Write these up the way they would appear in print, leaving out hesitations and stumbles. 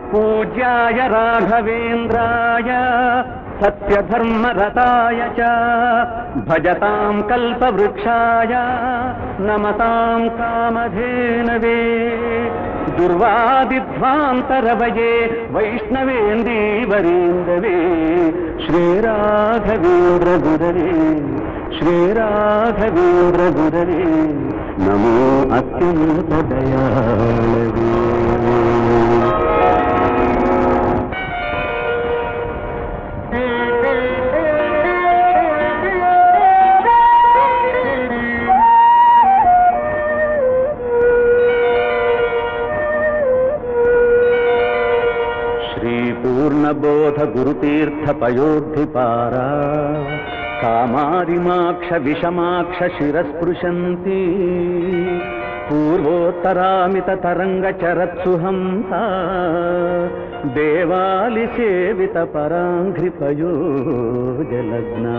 पूज्याय राघवेन्द्राय सत्यधर्मरताय च भजतां कल्पवृक्षाय नमतां कामधेनवे दुर्वादिध्वान्तरवये वैष्णवेन्दीवरेन्दवे श्रीराघवेन्द्रगुरवे श्रीराघवेन्द्रगुरवे नमो अत्यन्तदयाळवे। पूर्णबोध गुरुतीर्थ पयोधिपारा कामारिमाक्ष विषमाक्ष शिरस्पृशन्ति पूर्वोत्तरामित तरंग चरत्सु हंसा देवालि सेवित परांघ्रिपयो जलग्ना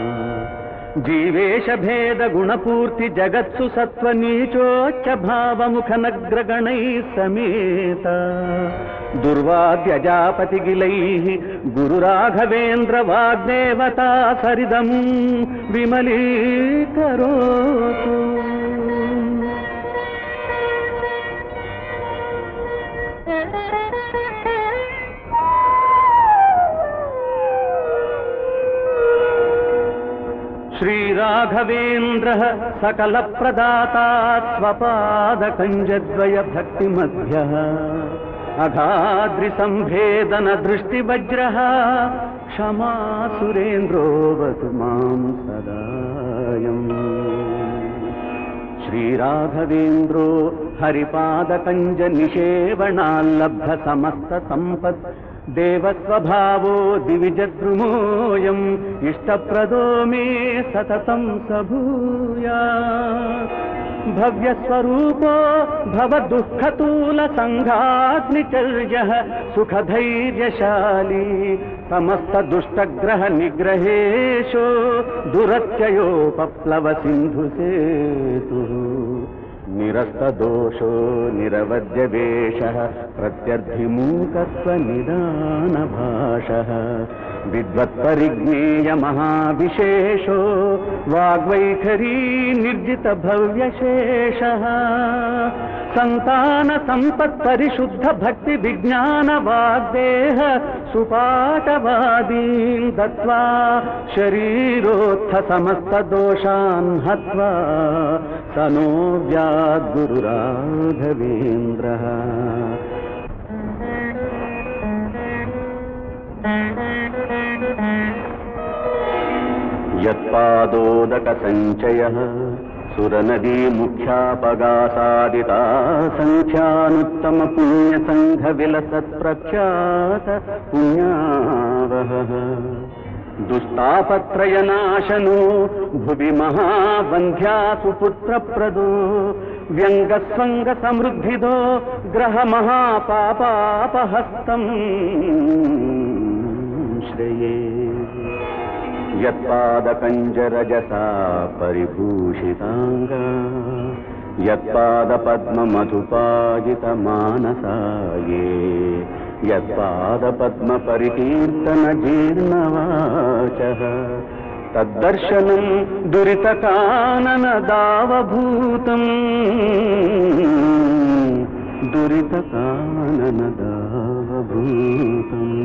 जीवेश भेद गुणपूर्ति जगत्सु सत्वनीचोच्च भावमुख नग्रगणैः समेत दुर्वाद्यजापतिगिलैः गुरुराघवेन्द्र वाग्देवता सरिदं विमलीकरोतु। श्रीराघवेन्द्रः सकलप्रदाता स्वपादकञ्जद्वय भक्तिमध्यः अघाद्रिसंभेदन दृष्टिवज्रः क्षमा सुरेन्द्रोऽवतु मां सदायम्। श्रीराघवेन्द्रो हरिपादकञ्ज निषेवणाल्लब्ध समस्त सम्पत् देवस्वभावो दिविजद्रुमोऽयम् इष्टप्रदो मे सततं स भूयात्। भव्यस्वरूपो भवदुःखतूल संघाग्निचर्यः सुखधैर्यशाली समस्त दुष्टग्रह निग्रहेशो दुरत्ययो पप्लव सिंधु सेतुः निरस्तदोषो निरवद्य वेशः प्रत्यर्थिमूकत्व निदान भाषः विद्वत्परिज्ञेय महाविशेषो वाग्वैखरी निर्जित भव्यशेषः संतान संपत् परिशुद्ध भक्ति विज्ञान वाग्देह सुपाठवादीं दत्वा शरीरोत्थ समस्त दोषान् हत्वा तनो व्याद्गुरुराघवेन्द्रः। यत्पादोदक संचयः सुरनदी मुख्यापगासादिता संख्यानुत्तम पुण्य संघ विलसत् प्रख्यात पुण्यावहः दुस्तापत्रयनाशनो भुवि महावन्ध्या सुपुत्रप्रदो व्यङ्गस्वङ्ग समृद्धिदो ग्रह महापापापहस्तम् श्रेये। यत्पादकञ्जरजसा परिभूषिताङ्गा यत्पादपद्ममधुपायितमानसा ये यत्पादपद्मपरिकीर्तन जीर्णवाचः तद्दर्शनं दुरितकानन दावभूतम् दुरितकानन दावभूतम्।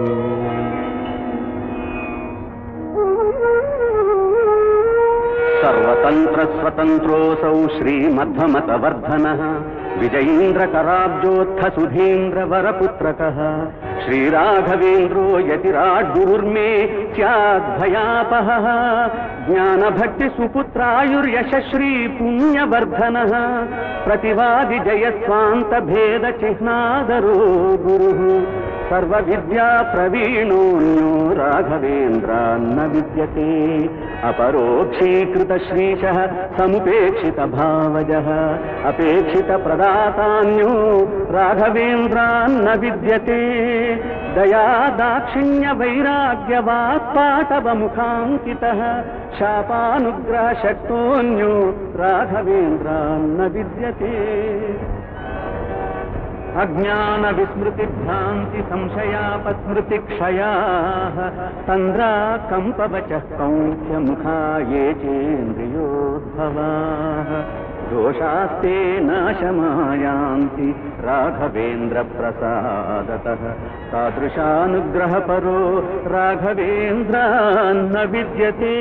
सर्वतंत्र स्वतंत्रोऽसौ श्रीमध्वमतवर्धनः विजयीन्द्रकराब्जोत्थ सुधीन्द्र वरपुत्रकः श्रीराघवेन्द्रो यतिराड्गुरुर्मे स्याद्भयापहः ज्ञानभक्ति सुपुत्रायुर्यशश्री पुण्यवर्धनः प्रतिवादि जयस्वान्त भेद चिह्नादरो गुरुः सर्वविद्या प्रवीणोऽन्यो राघवेन्द्रान्न विद्यते अपरोक्षीकृत श्रीशः समुपेक्षित भावजः अपेक्षित प्रदातान्यो राघवेन्द्रान्न विद्यते दया दाक्षिण्य वैराग्यवात्पाटव मुखाङ्कितः शापानुग्रह शक्तोऽन्यो राघवेन्द्रान्न विद्यते। अज्ञान विस्मृति भ्रांति संशयापस्मृति क्षयाः तंद्रा कंपवचः कौंस्य मुखा ये चेन्द्रियोद्भवाः दोषास्ते नाशमायान्ति राघवेन्द्र प्रसादतः तादृशानुग्रहपरो राघवेन्द्रान्न विद्यते।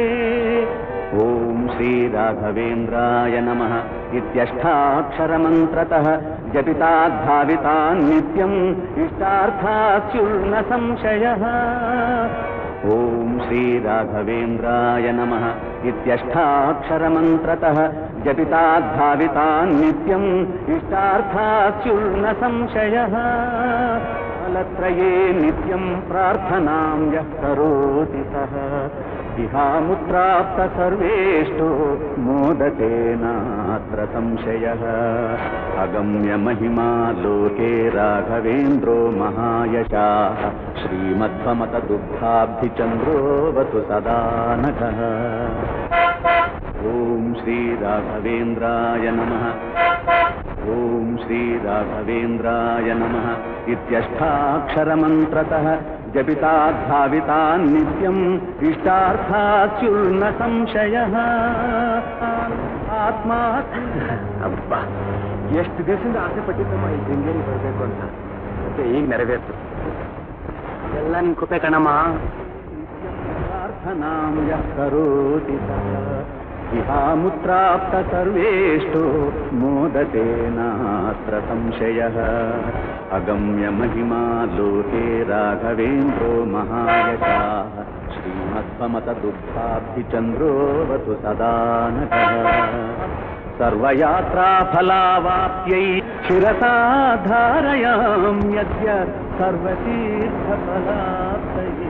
ओम श्री राघवेन्द्राय नमः इत्यष्टाक्षरमन्त्रतः जपिताद्भावितान् नित्यम् इष्टार्थास्युर्न संशयः। ओम श्री राघवेन्द्राय नमः इत्यष्टाक्षरमन्त्रतः जपिताद्भावितान् नित्यम् इष्टार्थास्युर्न संशयः। फलत्रये नित्यं प्रार्थनां यः करोति सः इहामुत्राप्त सर्वेष्टो मोदते नात्र संशयः। अगम्य महिमा लोके राघवेन्द्रो महायशाः श्रीमध्वमतदुग्धाब्धिचन्द्रोऽवतु सदा नघः। ओम श्री राघवेन्द्राय नमः। ओम श्री राघवेन्द्राय नमः इत्यष्टाक्षरमन्त्रतः जपिताद्भावितान् नित्यम् इष्टार्थास्युर्न संशयः। ಆತ್ಮ ಅಬ್ಬ ಎಷ್ಟು ದಿವಸದಿಂದ ಆಸೆ ಪಟ್ಟಿದ್ದಮ್ಮ ಈ ಶೃಂಗೇರಿ ಬರಬೇಕು ಅಂತ, ಮತ್ತೆ ಈಗ ನೆರವೇರ್ತು. ಎಲ್ಲ ನಿನ್ ಕೃಪೆ ಕಣಮ್ಮ. ಪ್ರಾರ್ಥನಾಂ ಯಃ ಕರೋತಿ ಸಃ ಇಹಾಮುತ್ರಾಪ್ತ ಸರ್ವೇಷ್ಟೋ ಮೋದತೆ ನಾತ್ರ ಸಂಶಯಃ. ಅಗಮ್ಯ ಮಹಿಮಾ ಲೋಕೆ ರಾಘವೇಂದ್ರೋ ಮಹಾಯಶಾಃ ಶ್ರೀಮಧ್ವಮತದುಗ್ಧಾಬ್ಧಿಚಂದ್ರೋऽವತು ಸದಾ ನಘಃ. ಸರ್ವಯಾತ್ರಾ ಫಲಾವಾಪ್ತ್ಯೈ ಶಿರಸಾ ಧಾರಯಾಮ್ಯದ್ಯ ಸರ್ವತೀರ್ಥ ಫಲಾಪ್ತಯೇ.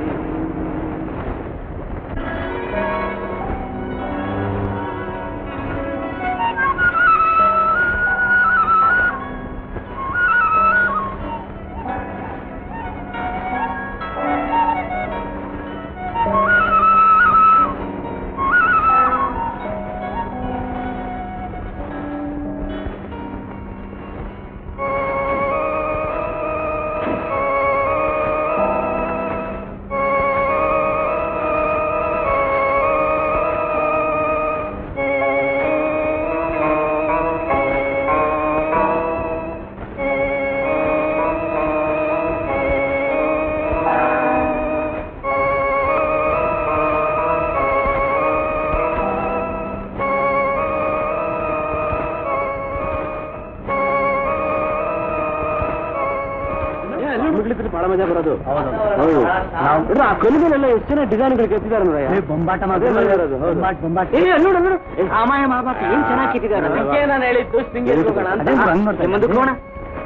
ಬಹಳ ಮಜಾ ಬರೋದು. ಆ ಕಲ್ಲಿಗೆಲ್ಲ ಎಷ್ಟು ಜನ ಡಿಸೈನ್ಗಳು ಕೆತ್ತಿದ್ದಾರೆ ನೋಡ. ಬೊಂಬಾಟ ಅಮಾಯ ಮಾಬಾಟ ಏನ್ ಚೆನ್ನಾಗಿ ಕೆತ್ತಿದ್ದಾರೆ. ನಾನು ಹೇಳಿದ್ದು ಶೃಂಗೇರಿ ಹೋಗೋಣ ಅಂತ. ಮುಂದಕ್ಕೆ ಹೋಗೋಣ.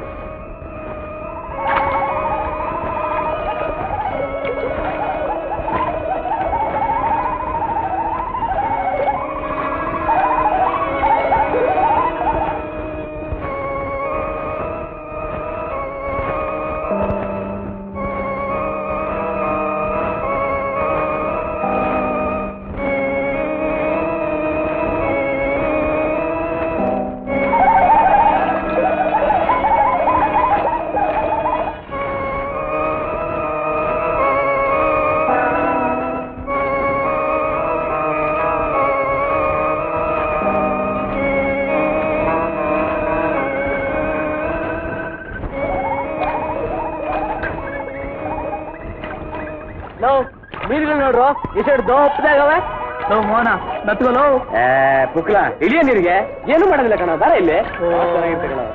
ನೋಡ್ರು ಎಷ್ಟು ದೊಪ್ಪದಾಗವೆ. ಮೋಹನ ನತ್ಕೊಲು ಪುಕ್ಲ ಇಳಿಯ ನೀರಿಗೆ ಏನು ಮಾಡೋದಿಲ್ಲ ಕಣ. ಬಾರ ಇಲ್ಲಿ ಚೆನ್ನಾಗಿರ್ತೆ ಕಣ.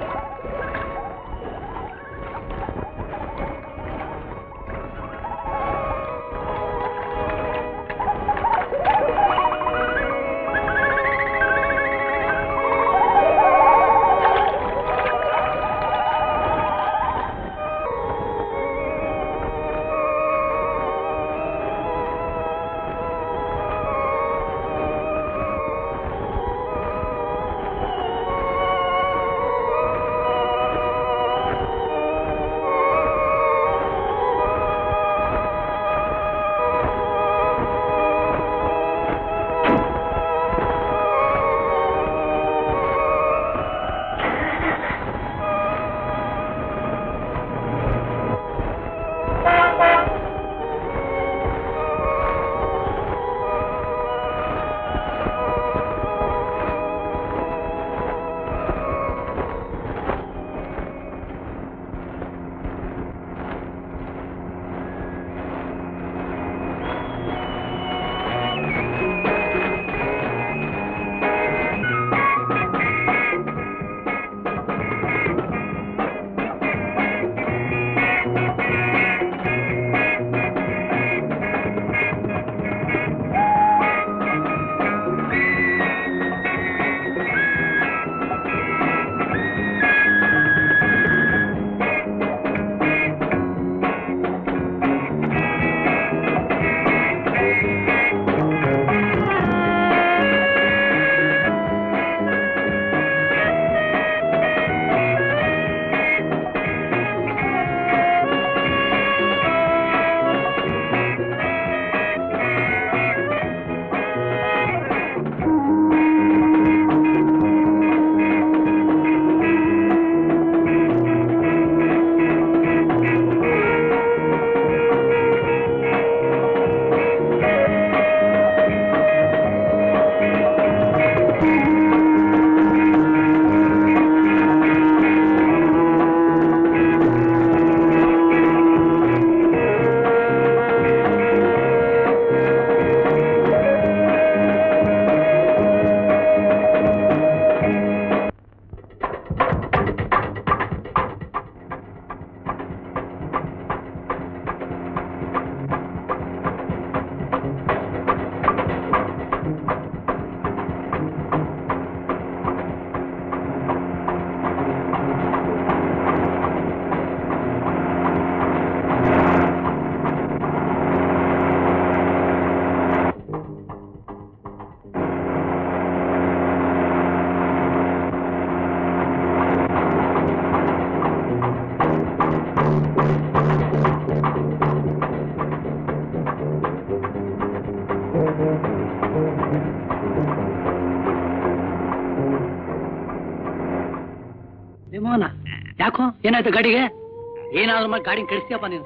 ಮೋಹನ ಯಾಕೋ ಏನಾಯ್ತು ಗಾಡಿಗೆ? ಏನಾದ್ರೂ ಮಾಡಿ ಗಾಡಿ ಕೆಡಿಸ್ತೀಯಪ್ಪ ನೀನು.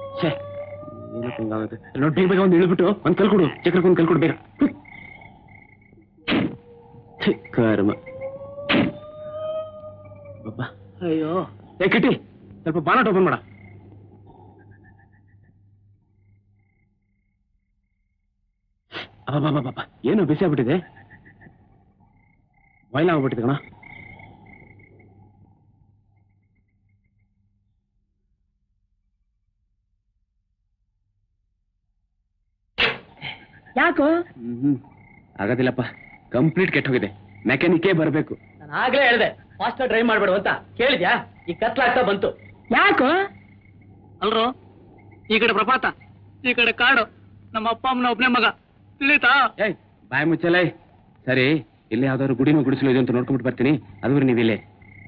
ನೋಡಿ ಬೇಗ ಒಂದು ಇಳಿಬಿಟ್ಟು ಒಂದು ಕಲ್ಕೊಡು, ಚಕ್ರಕ್ಕೆ ಒಂದು ಕಲ್ಕೊಡು ಬೇಗ. ಕರ್ಮ. ಅಯ್ಯೋ ಏ ಕಿಟ್ಟಿ, ಸ್ವಲ್ಪ ಬಾನಟ್ ಓಪನ್ ಮಾಡ. ಅಬ್ಬಾ ಏನು ಬಿಸಿ ಆಗ್ಬಿಟ್ಟಿದೆ, ಬಾಯ್ಲ ಆಗ್ಬಿಟ್ಟಿದೆ ಕಣ. ಯಾಕೋ? ಆಗೋದಿಲ್ಲಪ್ಪ, ಕಂಪ್ಲೀಟ್ ಕೆಟ್ಟ ಹೋಗಿದೆ. ಮೆಕ್ಯಾನಿಕೇ ಬರಬೇಕು. ನಾನು ಆಗ್ಲೇ ಹೇಳಿದೆ ಫಾಸ್ಟ್ ಡ್ರೈವ್ ಮಾಡ್ಬೇಡು ಅಂತ. ಕೇಳಿದ್ಯಾ? ಈ ಕತ್ಲಾಗ್ತಾ ಬಂತು. ಯಾಕೋ? ಅಲ್ರೋ, ಈ ಕಡೆ ಪ್ರಪಾತ, ಈ ಕಡೆ ಕಾಡು, ನಮ್ಮ ಅಪ್ಪ ಅಮ್ಮನ ಒಬ್ನೇ ಮಗ, ತಿಳಿತಾ? ಏಯ್ ಬಾಯ್ ಮುಚ್ಚಲೈ. ಸರಿ, ಇಲ್ಲಿ ಯಾವ್ದಾದ್ರು ಗುಡಿನೋ ಗುಡಿಸಲು ಇದೆ ಅಂತ ನೋಡ್ಕೊಂಡ್ಬಿಟ್ಟು ಬರ್ತೀನಿ. ಅದು ನೀವಿಲ್ಲೇ.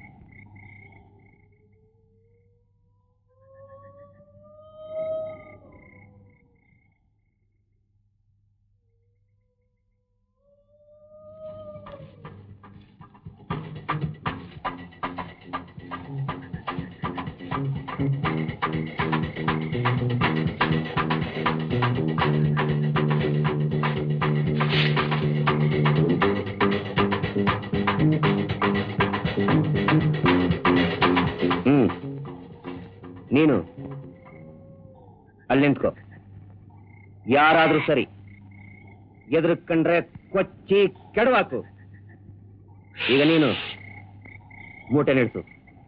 ನೀನು ಅಲ್ಲಿ ನಿಂತ್ಕೋ. ಯಾರಾದ್ರೂ ಸರಿ ಎದುರುಕೊಂಡ್ರೆ ಕೊಚ್ಚಿ ಕೆಡವಾಕು. ಈಗ ನೀನು ಮೂಟೆ ನಿಲ್ಸು.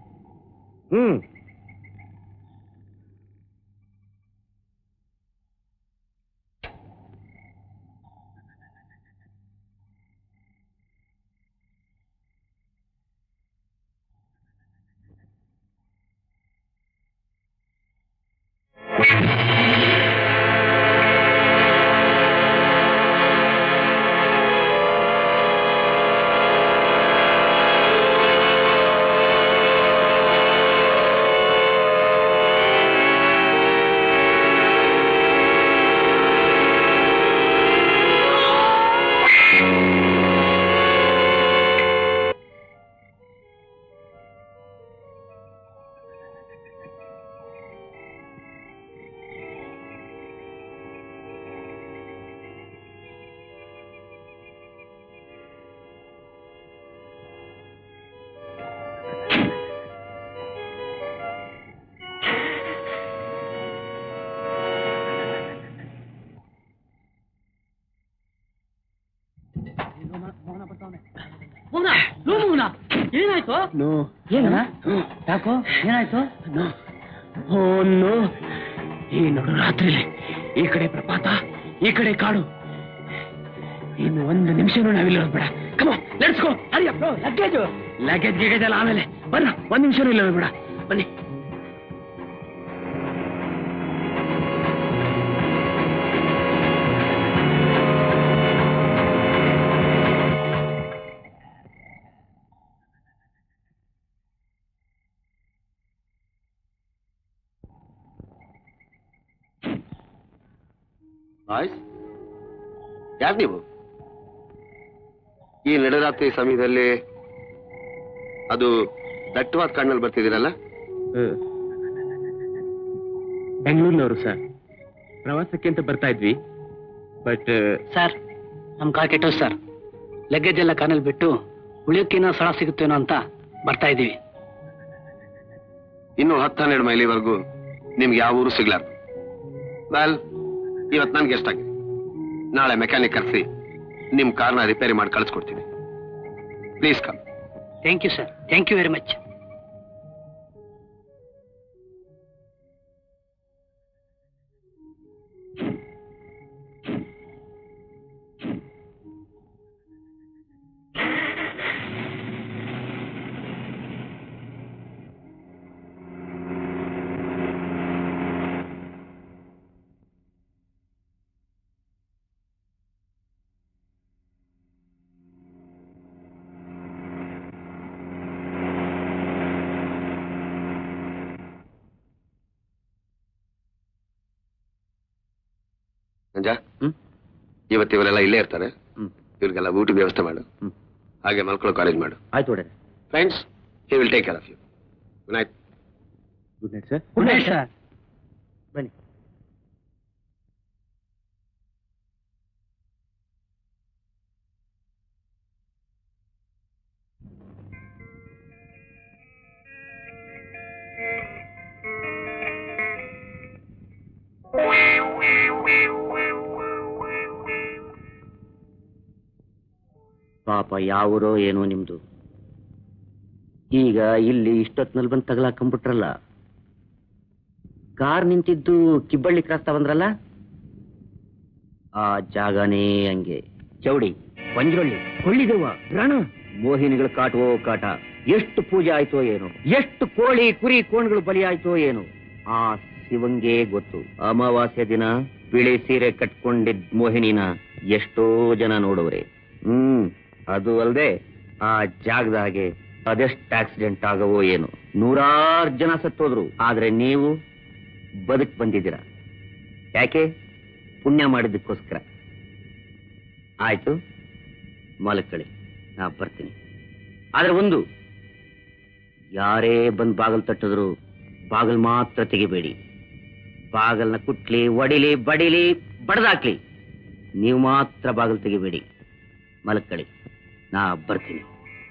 ಏನಾಯ್ತು? ಯಾಕೋ ಏನಾಯ್ತು? ಈ ನಡು ರಾತ್ರಿಲಿ ಈ ಕಡೆ ಪ್ರಪಾತ, ಈ ಕಡೆ ಕಾಡು. ಇನ್ನು ಒಂದು ನಿಮಿಷನೂ ನಾವಿಲ್ಲ ಬೇಡ. ಕಮ ಲೆಟ್ಸ್ ಗೋ. ಅರಿಯಪ್ಪ, ಲಗೇಜ್ ಗಿಗೇಜ್ ಎಲ್ಲ ಆಮೇಲೆ ಬನ್ನ. ಒಂದ್ ನಿಮಿಷನೂ ಇಲ್ಲ ಬೇಡ, ಬನ್ನಿ. ಯಾರು ನೀವು? ಈ ನಡುರಾತ್ರಿ ಸಮಯದಲ್ಲಿ ಅದು ದಟ್ಟವಾದ ಕಾಡಿನಲ್ಲಿ ಬರ್ತಿದ್ದೀರಲ್ಲ? ಬೆಂಗಳೂರಿನವರು ಸರ್, ಪ್ರವಾಸಕ್ಕೆ ಅಂತ ಬರ್ತಾ ಇದ್ವಿ. ಬಟ್ ಸರ್, ನಮ್ ಕಾರ್ ಕೆಟ್ಟೋದು ಸರ್. ಲಗೇಜ್ ಎಲ್ಲ ಕಾರಲ್ಲಿ ಬಿಟ್ಟು ಉಳಿಯೋಕ್ಕೇನೋ ಸ್ಥಳ ಸಿಗುತ್ತೇನೋ ಅಂತ ಬರ್ತಾ ಇದೀವಿ. ಇನ್ನು 10-12 ಮೈಲಿವರೆಗೂ ನಿಮ್ಗೆ ಯಾವ ಊರು ಸಿಗ್ಲಾರ್ದು. ವೆಲ್, ಇವತ್ತು ನನ್ಗೆ ಎಷ್ಟಾಗಿದೆ. ನಾಳೆ ಮೆಕ್ಯಾನಿಕ್ ಕರೆಸಿ ನಿಮ್ ಕಾರ್ನ ರಿಪೇರಿ ಮಾಡಿ ಕಳಿಸ್ಕೊಡ್ತೀನಿ. Please come. Thank you sir, thank you very much. Nanja, ಇವತ್ತು ಇವರೆಲ್ಲ ಇಲ್ಲೇ ಇರ್ತಾರೆ. ಇವ್ರಿಗೆಲ್ಲ ಊಟದ ವ್ಯವಸ್ಥೆ ಮಾಡು. ಹಾಗೆ ಮಲ್ಕೊಳ್ಳೋಕೆ ಅರೇಂಜ್ ಮಾಡು. ಆಯ್ತು. Friends, he will take care of you. Night. Good night sir. Good night sir. ಬನ್ನಿ. ಪಾಪ ಯಾವೂರೋ ಏನೋ ನಿಮ್ದು. ಈಗ ಇಲ್ಲಿ ಇಷ್ಟೊತ್ತಿನಲ್ಲಿ ಬಂದು ತಗಲಾಕೊಂಡ್ಬಿಟ್ರಲ್ಲ. ಕಾರ್ ನಿಂತಿದ್ದು ಕಿಬ್ಬಳ್ಳಿ ಕ್ರಾಸ್ ಬಂದ್ರಲ್ಲ, ಆ ಜಾಗನೇ ಹಂಗೆ. ಚೌಡಿ, ಪಂಜರೊಳ್ಳಿ, ಕೊಳ್ಳಿದೆವ್ವ, ರಣ, ಮೋಹಿನಿಗಳ ಕಾಟವೋ ಕಾಟ. ಎಷ್ಟು ಪೂಜೆ ಆಯ್ತೋ ಏನೋ, ಎಷ್ಟು ಕೋಳಿ ಕುರಿ ಕೋಣಗಳು ಬಲಿ ಆಯ್ತೋ ಏನೋ, ಆ ಶಿವಂಗೆ ಗೊತ್ತು. ಅಮಾವಾಸ್ಯ ದಿನ ಬಿಳಿ ಸೀರೆ ಕಟ್ಕೊಂಡಿದ್ ಮೋಹಿನಿನ ಎಷ್ಟೋ ಜನ ನೋಡವ್ರೆ. ಅದು ಅಲ್ಲದೆ ಆ ಜಾಗದಾಗೆ ಅದೆಷ್ಟು ಆಕ್ಸಿಡೆಂಟ್ ಆಗವೋ ಏನು. 100 ಜನ ಸತ್ತೋದ್ರು. ಆದ್ರೆ ನೀವು ಬದುಕ್ ಬಂದಿದ್ದೀರ. ಯಾಕೆ? ಪುಣ್ಯ ಮಾಡಿದ್ದಕ್ಕೋಸ್ಕರ. ಆಯ್ತು, ಮಲಕ್ಕಳಿ, ನಾ ಬರ್ತೀನಿ. ಆದ್ರೆ ಒಂದು, ಯಾರೇ ಬಂದು ಬಾಗಲ್ ತಟ್ಟಿದ್ರು ಬಾಗಲ್ ಮಾತ್ರ ತೆಗಿಬೇಡಿ. ಬಾಗಲ್ನ ಕುಟ್ಲಿ, ಒಡಿಲಿ, ಬಡಿಲಿ, ಬಡದಾಕ್ಲಿ, ನೀವು ಮಾತ್ರ ಬಾಗಲ್ ತೆಗಿಬೇಡಿ. ಮಲಕ್ಕಳಿ, ನಾ ಬರ್ತೀನಿ.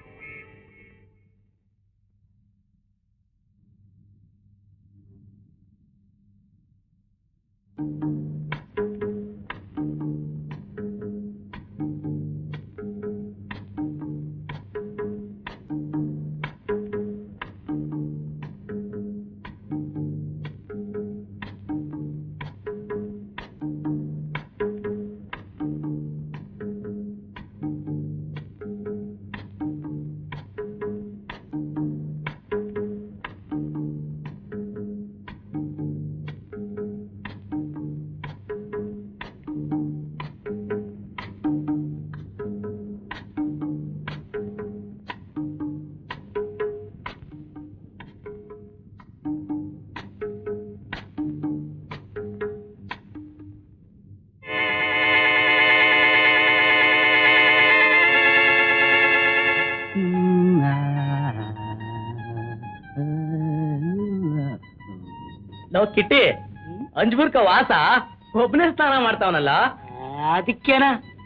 ನಾವು ಕಿಟ್ಟಿ ಅಂಜಬೂರ್ಕ ವಾಸ ಒಬ್ಬನೇ ಸ್ನಾನ ಮಾಡ್ತಾವನಲ್ಲ, ಅದಕ್ಕೇನ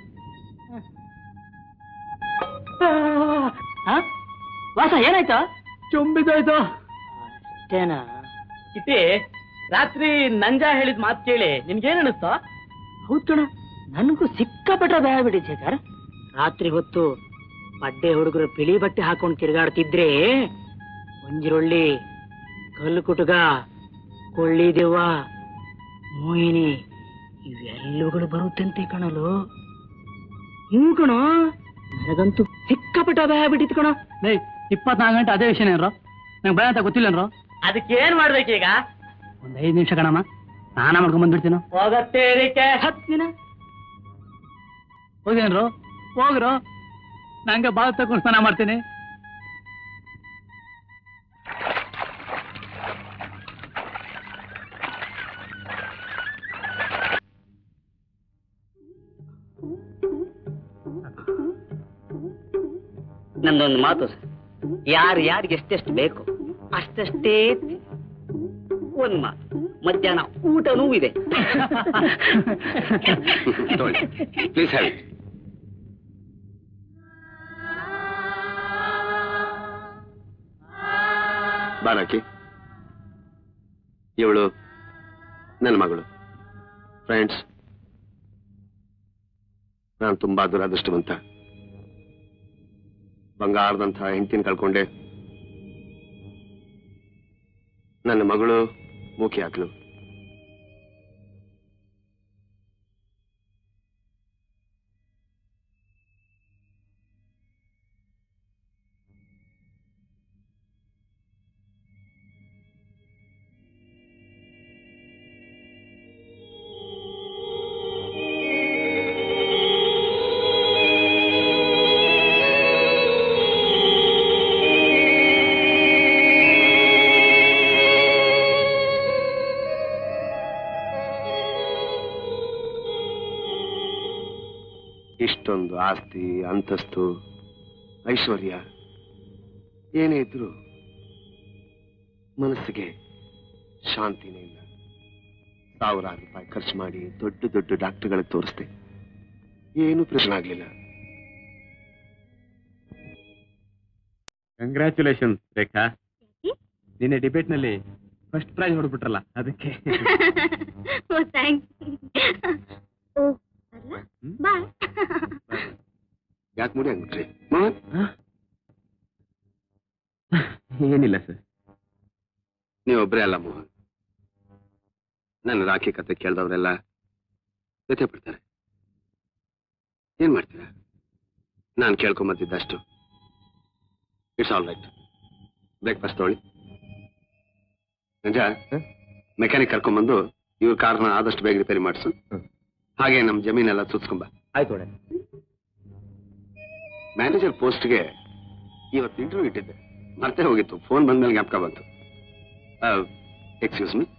ವಾಸ ಏನಾಯ್ತು? ಚುಂಬಿದೋಯ್ತು ಅಷ್ಟೇನಾ? ಕಿಟ್ಟಿ, ರಾತ್ರಿ ನಂಜ ಹೇಳಿದ ಮಾತು ಕೇಳಿ ನಿನ್ಗೇನ್ ಅನಿಸ್ತ? ಹೌದು ಕಣ, ನನಗೂ ಸಿಕ್ಕಾಪಟ್ಟ ಭಯ ಬಿಟ್ಟಿದೆ ಸರ್. ರಾತ್ರಿ ಹೊತ್ತು ಬಡ್ಡೆ ಹುಡುಗರು ಬಿಳಿ ಬಟ್ಟೆ ಹಾಕೊಂಡು ತಿರುಗಾಡ್ತಿದ್ರೆ ಒಂಜಿರೊಳ್ಳಿ, ಕಲ್ಲು ಕುಟುಗ, ಕೊಳ್ಳಿದೆವ್ವ, ಮೋಹಿನಿ ಇವೆಲ್ಲವುಗಳು ಬರುತ್ತಂತೆ ಕಣಲು. ಹ್ಞೂ ಕಣೋ, ನನಗಂತೂ ಸಿಕ್ಕಾಪಟ್ಟ ಭಯ ಬಿಟ್ಟಿತ್ತು ಕಣ. 24 ಗಂಟೆ ಅದೇ ವಿಷಯನೇನ್ರೋ, ನಂಗೆ ಭಯ ಅಂತ ಗೊತ್ತಿಲ್ಲನ್ರೋ. ಅದಕ್ಕೇನ್ ಮಾಡ್ಬೇಕೀಗ? ಒಂದ್ 5 ನಿಮಿಷ ಕಣಮ್ಮ, ಸ್ನಾನ ಮಾಡ್ಕೊಂಡ್ ಬಂದ್ಬಿಡ್ತೀನೋ. ಹೋಗತ್ತೇರಿಕೆ 10 ದಿನ ಹೋಗೇನ್ರೋ, ಹೋಗ್ರೋ, ನಂಗೆ ಬಾಲ್ ತಗೊಂಡು ಸ್ನಾನ ಮಾಡ್ತೀನಿ. ನಂದೊಂದು ಮಾತು ಸರ್, ಯಾರಿಗೆ ಎಷ್ಟೆಷ್ಟು ಬೇಕು ಅಷ್ಟಷ್ಟೇ. ಒಂದ್ ಮಾತು, ಮಧ್ಯಾಹ್ನ ಊಟನೂ ಇದೆ. Please have it. ಬಾಲಕಿ, ಇವಳು ನನ್ನ ಮಗಳು. ಫ್ರೆಂಡ್ಸ್, ನಾನು ತುಂಬಾ ದುರದೃಷ್ಟವಂತ. ಬಂಗಾರದಂಥ ಹೆಂಡತಿನ ಕಳ್ಕೊಂಡೆ. ನನ್ನ ಮಗಳು ಮೂಕಿ ಹಾಕ್ಲು. ಇಷ್ಟೊಂದು ಆಸ್ತಿ, ಅಂತಸ್ತು, ಐಶ್ವರ್ಯ ಏನೇ ಇದ್ರು ಮನಸ್ಸಿಗೆ ಶಾಂತಿನೇ ಇಲ್ಲ. ಸಾವಿರಾರು ರೂಪಾಯಿ ಖರ್ಚು ಮಾಡಿ ದೊಡ್ಡ ದೊಡ್ಡ ಡಾಕ್ಟರ್ಗಳಿಗೆ ತೋರಿಸ್ದೆ, ಏನೂ ಪ್ರಯೋಜನ ಆಗ್ಲಿಲ್ಲ. ಕಂಗ್ರ್ಯಾಚುಲೇಷನ್ಸ್ ರೇಖಾ, ನಿನ್ನೆ ಡಿಬೇಟ್ ನಲ್ಲಿ ಫಸ್ಟ್ ಪ್ರೈಸ್ ಹೊಡ್ಬಿಟ್ರಲ್ಲ ಅದಕ್ಕೆ. ಯಾಕೆ ಮುಡಿ ಆಗ್ಬಿಟ್ರಿ ಮೋಹನ್? ಏನಿಲ್ಲ ಸರ್. ನೀವೊಬ್ಬರೇ ಅಲ್ಲ ಮೋಹನ್, ನನ್ನ ರಾಖಿ ಕತೆ ಕೇಳಿದವರೆಲ್ಲ ವ್ಯಥೆ ಪಡ್ತಾರೆ. ಏನ್ ಮಾಡ್ತೀರಾ? ನಾನು ಕೇಳ್ಕೊಂಬಂದಿದ್ದಷ್ಟು. It's all right. ಬ್ರೇಕ್ಫಾಸ್ಟ್ ತಗೊಳ್ಳಿ. ನಿಜ ಮೆಕ್ಯಾನಿಕ್ ಕರ್ಕೊಂಡ್ಬಂದು ಇವ್ರ ಕಾರ್ನ ಆದಷ್ಟು ಬೇಗ ರಿಪೇರಿ ಮಾಡಿಸು. ಹಾಗೆ ನಮ್ಮ ಜಮೀನೆಲ್ಲ ಸುತ್ಸ್ಕೊಂಬ. ಆಯ್ತು. ಮ್ಯಾನೇಜರ್ ಪೋಸ್ಟ್ಗೆ ಇವತ್ತು ಇಂಟರ್ವ್ಯೂ ಇಟ್ಟಿದ್ದೆ, ಮರ್ತೇ ಹೋಗಿತ್ತು. ಫೋನ್ ಬಂದ್ಮೇಲೆ ಜ್ಞಾಪಕ ಬಂತು. Excuse me.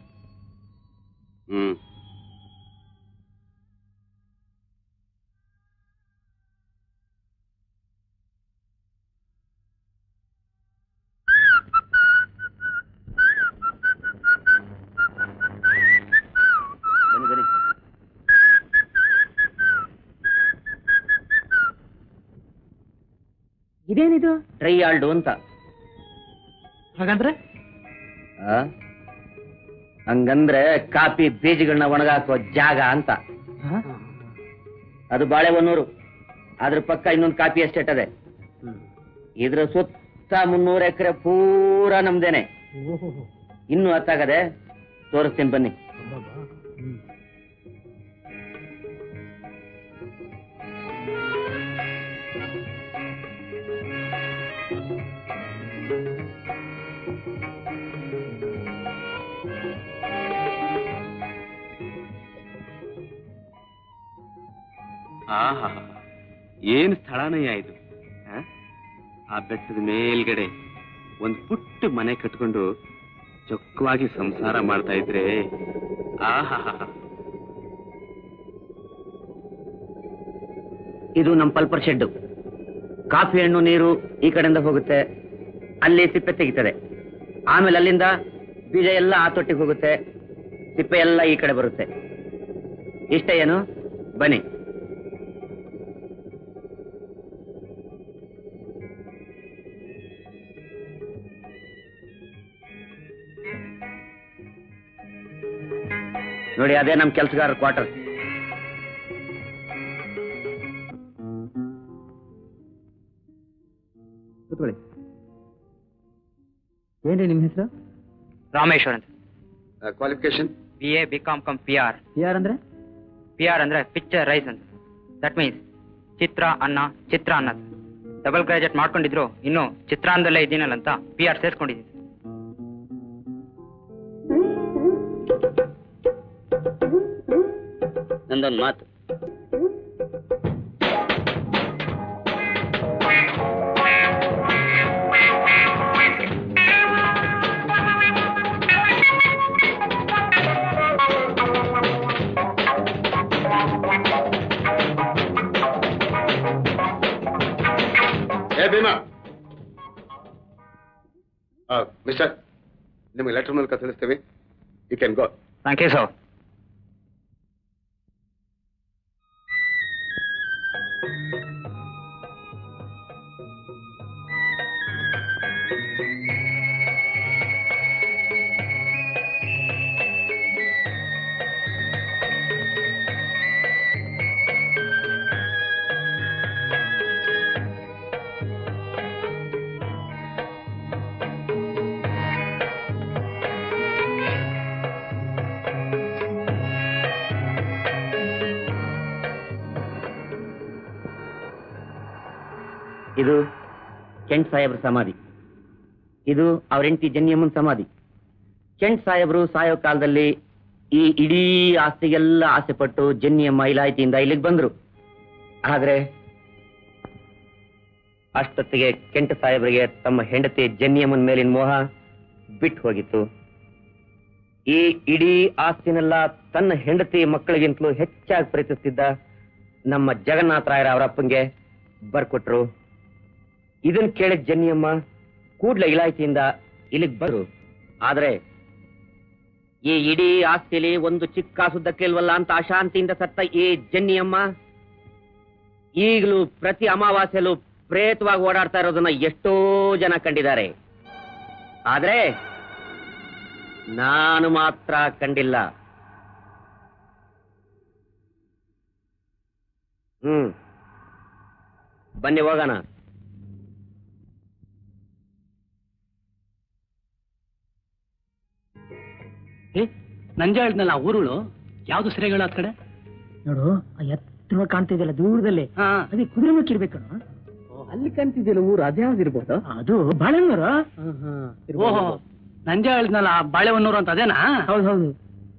ಇದೇನಿದು? ಟ್ರೈ ಆಲ್ಡು ಅಂತ. ಹಾಗಂದ್ರೆ ಹಂಗಂದ್ರೆ ಕಾಫಿ ಬೀಜಗಳನ್ನ ಒಣಗಾಕೋ ಜಾಗ ಅಂತ. ಅದು ಬಾಳೆಹೊನ್ನೂರು. ಅದ್ರ ಪಕ್ಕ ಇನ್ನೊಂದು ಕಾಫಿ ಎಸ್ಟೇಟ್ ಅದೆ. ಇದ್ರ ಸುತ್ತ 300 ಎಕರೆ ಪೂರಾ ನಮ್ದೇನೆ. ಇನ್ನು ಅತ್ತಾಗದೆ ತೋರಿಸ್ತೀನಿ ಬನ್ನಿ. ಆಹಾ, ಏನ್ ಸ್ಥಳನಯ್ಯ ಇದು. ಆ ಬೆಟ್ಟದ ಮೇಲ್ಗಡೆ ಒಂದು ಪುಟ್ಟ ಮನೆ ಕಟ್ಕೊಂಡು ಚೊಕ್ಕವಾಗಿ ಸಂಸಾರ ಮಾಡ್ತಾ ಇದ್ರೆ ಆಹಾ. ಇದು ನಮ್ಮ ಪಲ್ಪರ್ ಶೆಡ್ಡು. ಕಾಫಿ ಹಣ್ಣು ನೀರು ಈ ಕಡೆಯಿಂದ ಹೋಗುತ್ತೆ, ಅಲ್ಲಿ ಸಿಪ್ಪೆ ತೆಗಿತದೆ. ಆಮೇಲೆ ಅಲ್ಲಿಂದ ಬೀಜ ಎಲ್ಲ ಆ ತೊಟ್ಟಿಗೆ ಹೋಗುತ್ತೆ, ಸಿಪ್ಪೆ ಎಲ್ಲ ಈ ಕಡೆ ಬರುತ್ತೆ. ಇಷ್ಟ ಏನು? ಬನ್ನಿ. ನೋಡಿ, ಅದೇ ನಮ್ಮ ಕೆಲಸಗಾರರ ಕ್ವಾರ್ಟರ್. ಕೂತ್ಕೊಳ್ಳಿ. ಏನ್ರಿ ನಿಮ್ಮ ಹೆಸರು? ರಾಮೇಶ್ವರ್ ಅಂತ. Qualification BA BCom PR. PR ಅಂದ್ರೆ? PR ಅಂದ್ರೆ ಪಿಕ್ಚರ್ ರೈಸ್ ಅಂತ. ದಟ್ ಮೀನ್ಸ್ ಚಿತ್ರ ಅನ್ನ, ಚಿತ್ರ ಅನ್ನ. ಡಬಲ್ ಗ್ರಾಜುಯೇಟ್ ಮಾಡ್ಕೊಂಡಿದ್ರು, ಇನ್ನು ಚಿತ್ರಾನ್ನದಲ್ಲೇ ಇದ್ದೀನಲ್ಲ ಅಂತ PR ಸೇರ್ಸ್ಕೊಂಡಿದ್ದೀನಿ. ನಂದೊಂದು ಮಾತು. ಭೀಮಾ, ಮಿಸ್ಟರ್, ನಿಮಗೆ ಲೆಟರ್ ಮೂಲಕ ತಿಳಿಸ್ತೇವೆ. You can go. Thank you sir. ಇದು ಕೆಂಟ್ ಸಾಹೇಬ್ರ ಸಮಾಧಿ. ಇದು ಅವ್ರ ಹೆಂಡತಿ ಜನ್ಯಮ್ಮನ ಸಮಾಧಿ. ಕೆಂಟ್ ಸಾಹೇಬ್ರು ಸಾಯೋ ಕಾಲದಲ್ಲಿ ಈ ಇಡೀ ಆಸ್ತಿಗೆಲ್ಲ ಆಸೆ ಪಟ್ಟು ಜನ್ಯಮ್ಮ ಇಲಾಯ್ತಿಯಿಂದ ಇಲ್ಲಿಗೆ ಬಂದ್ರು. ಆದ್ರೆ ಅಷ್ಟೊತ್ತಿಗೆ ಕೆಂಟ್ ಸಾಹೇಬ್ರಿಗೆ ತಮ್ಮ ಹೆಂಡತಿ ಜನ್ಯಮ್ಮನ ಮೇಲಿನ ಮೋಹ ಬಿಟ್ಟು ಹೋಗಿತ್ತು. ಈ ಇಡೀ ಆಸ್ತಿನೆಲ್ಲ ತನ್ನ ಹೆಂಡತಿ ಮಕ್ಕಳಿಗಿಂತಲೂ ಹೆಚ್ಚಾಗಿ ಪ್ರೀತಿಸ್ತಿದ್ದ ನಮ್ಮ ಜಗನ್ನಾಥ ರಾಯರ ಅವರ ಅಪ್ಪಂಗೆ ಬರ್ಕೊಟ್ರು. ಇದನ್ ಕೇಳಿದ ಜನ್ಯಮ್ಮ ಕೂಡ್ಲೆ ಇಲಾಖೆಯಿಂದ ಇಲ್ಲಿಗೆ ಬರು. ಆದ್ರೆ ಈ ಇಡೀ ಆಸ್ತಿಲಿ ಒಂದು ಚಿಕ್ಕ ಸುದ್ದಕ್ಕಿಲ್ವಲ್ಲ ಅಂತ ಅಶಾಂತಿಯಿಂದ ಸತ್ತ ಈ ಜನ್ನಿಯಮ್ಮ ಈಗಲೂ ಪ್ರತಿ ಅಮಾವಾಸ್ಯಲ್ಲೂ ಪ್ರೇತವಾಗಿ ಓಡಾಡ್ತಾ ಇರೋದನ್ನ ಎಷ್ಟೋ ಜನ ಕಂಡಿದ್ದಾರೆ. ಆದ್ರೆ ನಾನು ಮಾತ್ರ ಕಂಡಿಲ್ಲ. ಬನ್ನಿ ಹೋಗೋಣ. ನಂಜ ಹೇಳಿದ್ನಲ್ಲ ಊರುಗಳು ಯಾವ್ದು ಸರಿಗಳು ಆ ಕಡೆ ನೋಡು, ಎತ್ತರ ಕಾಣ್ತಿದ್ಯಲ್ಲ ದೂರದಲ್ಲಿ, ಅದೇ ಕುದುರೆ ಮುಕ್ಕಿರ್ಬೇಕು. ಅಲ್ಲಿ ಕಾಣ್ತಿದ್ಯಲ್ಲ ಊರು, ಅದ್ಯಾವ್ದಿರ್ಬೋದು? ಅದು ಬಾಳೆಹೊನ್ನೂರು. ಓಹೋ, ನಂಜ ಹೇಳಿದ್ನಲ್ಲ ಬಾಳೆಹೊನ್ನೂರು ಅಂತ, ಅದೇನಾ? ಹೌದು.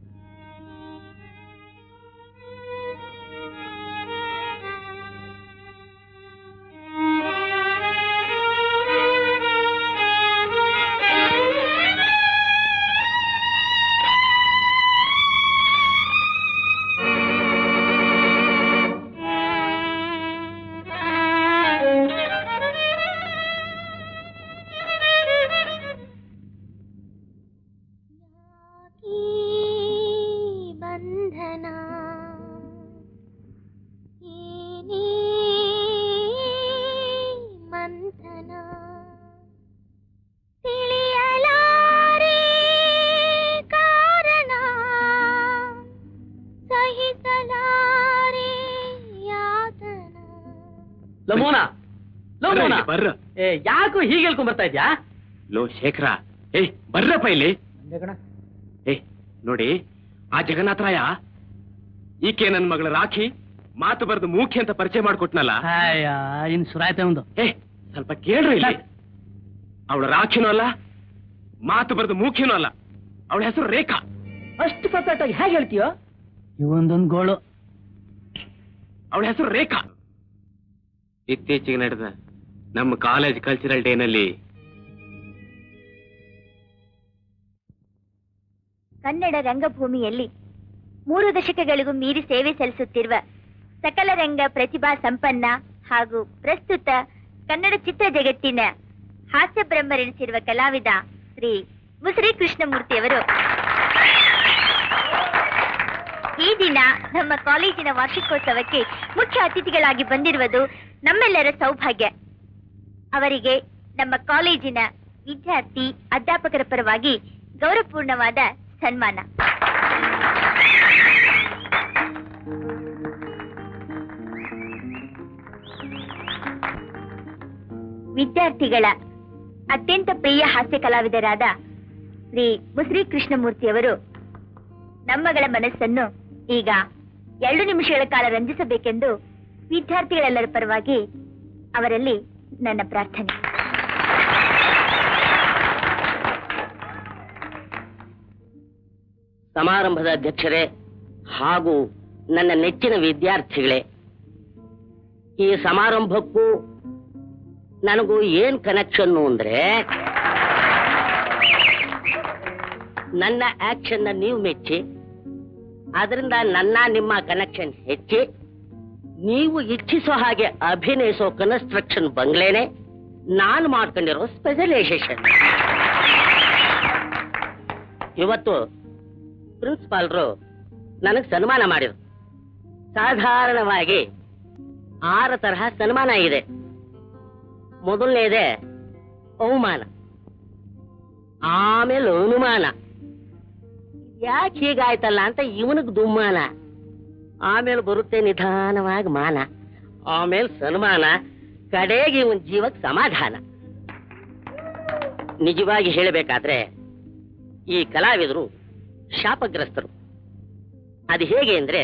ಯಾಕೋ ಹೀಗೆ ಹೇಳ್ಕೊಂಡ್ ಬರ್ತಾ ಇದ್ಯಾ? ಲೋ ಶೇಖರ, ಬರ್ರಪ್ಪ ಇಲ್ಲಿ. ನೋಡಿ, ಆ ಜಗನ್ನಾಥರಾಯ ಈಕೆ ನನ್ನ ಮಗಳ ರಾಖಿ ಮಾತು ಬರೆದು ಮೂಖಿ ಅಂತ ಪರಿಚಯ ಮಾಡಿಕೊಟ್ನಲ್ಲ. ಇನ್ ಸುರಾಯ್ತೆ ಒಂದು. ಸ್ವಲ್ಪ ಕೇಳ್ರಿ ಇಲ್ಲಿ. ಅವಳ ರಾಖಿನೂ ಅಲ್ಲ, ಮಾತು ಬರೆದು ಮೂಖಿನೂ ಅಲ್ಲ. ಅವಳ ಹೆಸರು ರೇಖಾ. ಅಷ್ಟು ಪರ್ಫೆಕ್ಟ್ ಆಗಿ ಹೇಗೆ ಹೇಳ್ತೀಯೋ? ಇವೊಂದೊಂದು ಗೋಳು. ಅವಳ ಹೆಸರು ರೇಖಾ. ಇತ್ತೀಚೆಗೆ ನಡೆದ ನಮ್ಮ ಕಾಲೇಜ್ ಕಲ್ಚರಲ್ ಡೇನಲ್ಲಿ ಕನ್ನಡ ರಂಗಭೂಮಿಯಲ್ಲಿ 3 ದಶಕಗಳಿಗೂ ಮೀರಿ ಸೇವೆ ಸಲ್ಲಿಸುತ್ತಿರುವ ಸಕಲ ರಂಗ ಪ್ರತಿಭಾ ಸಂಪನ್ನ ಹಾಗೂ ಪ್ರಸ್ತುತ ಕನ್ನಡ ಚಿತ್ರ ಜಗತ್ತಿನ ಹಾಸ್ಯ ಬ್ರಹ್ಮರೆನಿಸಿರುವ ಕಲಾವಿದ ಶ್ರೀ ಮುಸ್ರಿ ಕೃಷ್ಣಮೂರ್ತಿಯವರು ಈ ದಿನ ನಮ್ಮ ಕಾಲೇಜಿನ ವಾರ್ಷಿಕೋತ್ಸವಕ್ಕೆ ಮುಖ್ಯ ಅತಿಥಿಗಳಾಗಿ ಬಂದಿರುವುದು ನಮ್ಮೆಲ್ಲರ ಸೌಭಾಗ್ಯ. ಅವರಿಗೆ ನಮ್ಮ ಕಾಲೇಜಿನ ವಿದ್ಯಾರ್ಥಿ ಅಧ್ಯಾಪಕರ ಪರವಾಗಿ ಗೌರವಪೂರ್ಣವಾದ ಸನ್ಮಾನ. ವಿದ್ಯಾರ್ಥಿಗಳ ಅತ್ಯಂತ ಪ್ರಿಯ ಹಾಸ್ಯ ಕಲಾವಿದರಾದ ಶ್ರೀ ಮುಸ್ರಿ ಕೃಷ್ಣಮೂರ್ತಿಯವರು ನಮ್ಮಗಳ ಮನಸ್ಸನ್ನು ಈಗ 2 ನಿಮಿಷಗಳ ಕಾಲ ರಂಜಿಸಬೇಕೆಂದು ವಿದ್ಯಾರ್ಥಿಗಳೆಲ್ಲರ ಪರವಾಗಿ ಅವರಲ್ಲಿ ನನ್ನ ಪ್ರಾರ್ಥನೆ. ಸಮಾರಂಭದ ಅಧ್ಯಕ್ಷರೇ ಹಾಗೂ ನನ್ನ ನೆಚ್ಚಿನ ವಿದ್ಯಾರ್ಥಿಗಳೇ, ಈ ಸಮಾರಂಭಕ್ಕೂ ನನಗೂ ಏನ್ ಕನೆಕ್ಷನ್ನು ಅಂದ್ರೆ, ನನ್ನ ಆಕ್ಷನ್ ನೀವು ಮೆಚ್ಚಿ ಅದರಿಂದ ನಿಮ್ಮ ಕನೆಕ್ಷನ್ ಹೆಚ್ಚಿ ನೀವು ಇಚ್ಛಿಸೋ ಹಾಗೆ ಅಭಿನಯಿಸೋ ಕನ್ಸ್ಟ್ರಕ್ಷನ್ ಬಂಗ್ಲೇನೆ ನಾನು ಮಾಡ್ಕೊಂಡಿರೋ ಸ್ಪೆಷಲೈಸೇಷನ್. ಇವತ್ತು ಪ್ರಿನ್ಸಿಪಾಲ್ರು ನನಗೆ ಸನ್ಮಾನ ಮಾಡಿದ್ರು. ಸಾಧಾರಣವಾಗಿ 6 ತರಹ ಸನ್ಮಾನ ಇದೆ. ಮೊದಲನೇದೇ ಅವಮಾನ, ಆಮೇಲೆ ಅನುಮಾನ, ಯಾಕೆ ಹೀಗಾಯ್ತಲ್ಲ ಅಂತ ಇವನಿಗೆ ದುಮ್ಮಾನ, ಆಮೇಲೆ ಬರುತ್ತೆ ನಿಧಾನವಾಗಿ ಮಾನ, ಆಮೇಲೆ ಸನ್ಮಾನ, ಕಡೆಗೆ ಇವನ್ ಜೀವಕ್ಕೆ ಸಮಾಧಾನ. ನಿಜವಾಗಿ ಹೇಳಬೇಕಾದ್ರೆ ಈ ಕಲಾವಿದರು ಶಾಪಗ್ರಸ್ತರು. ಅದು ಹೇಗೆ ಅಂದ್ರೆ,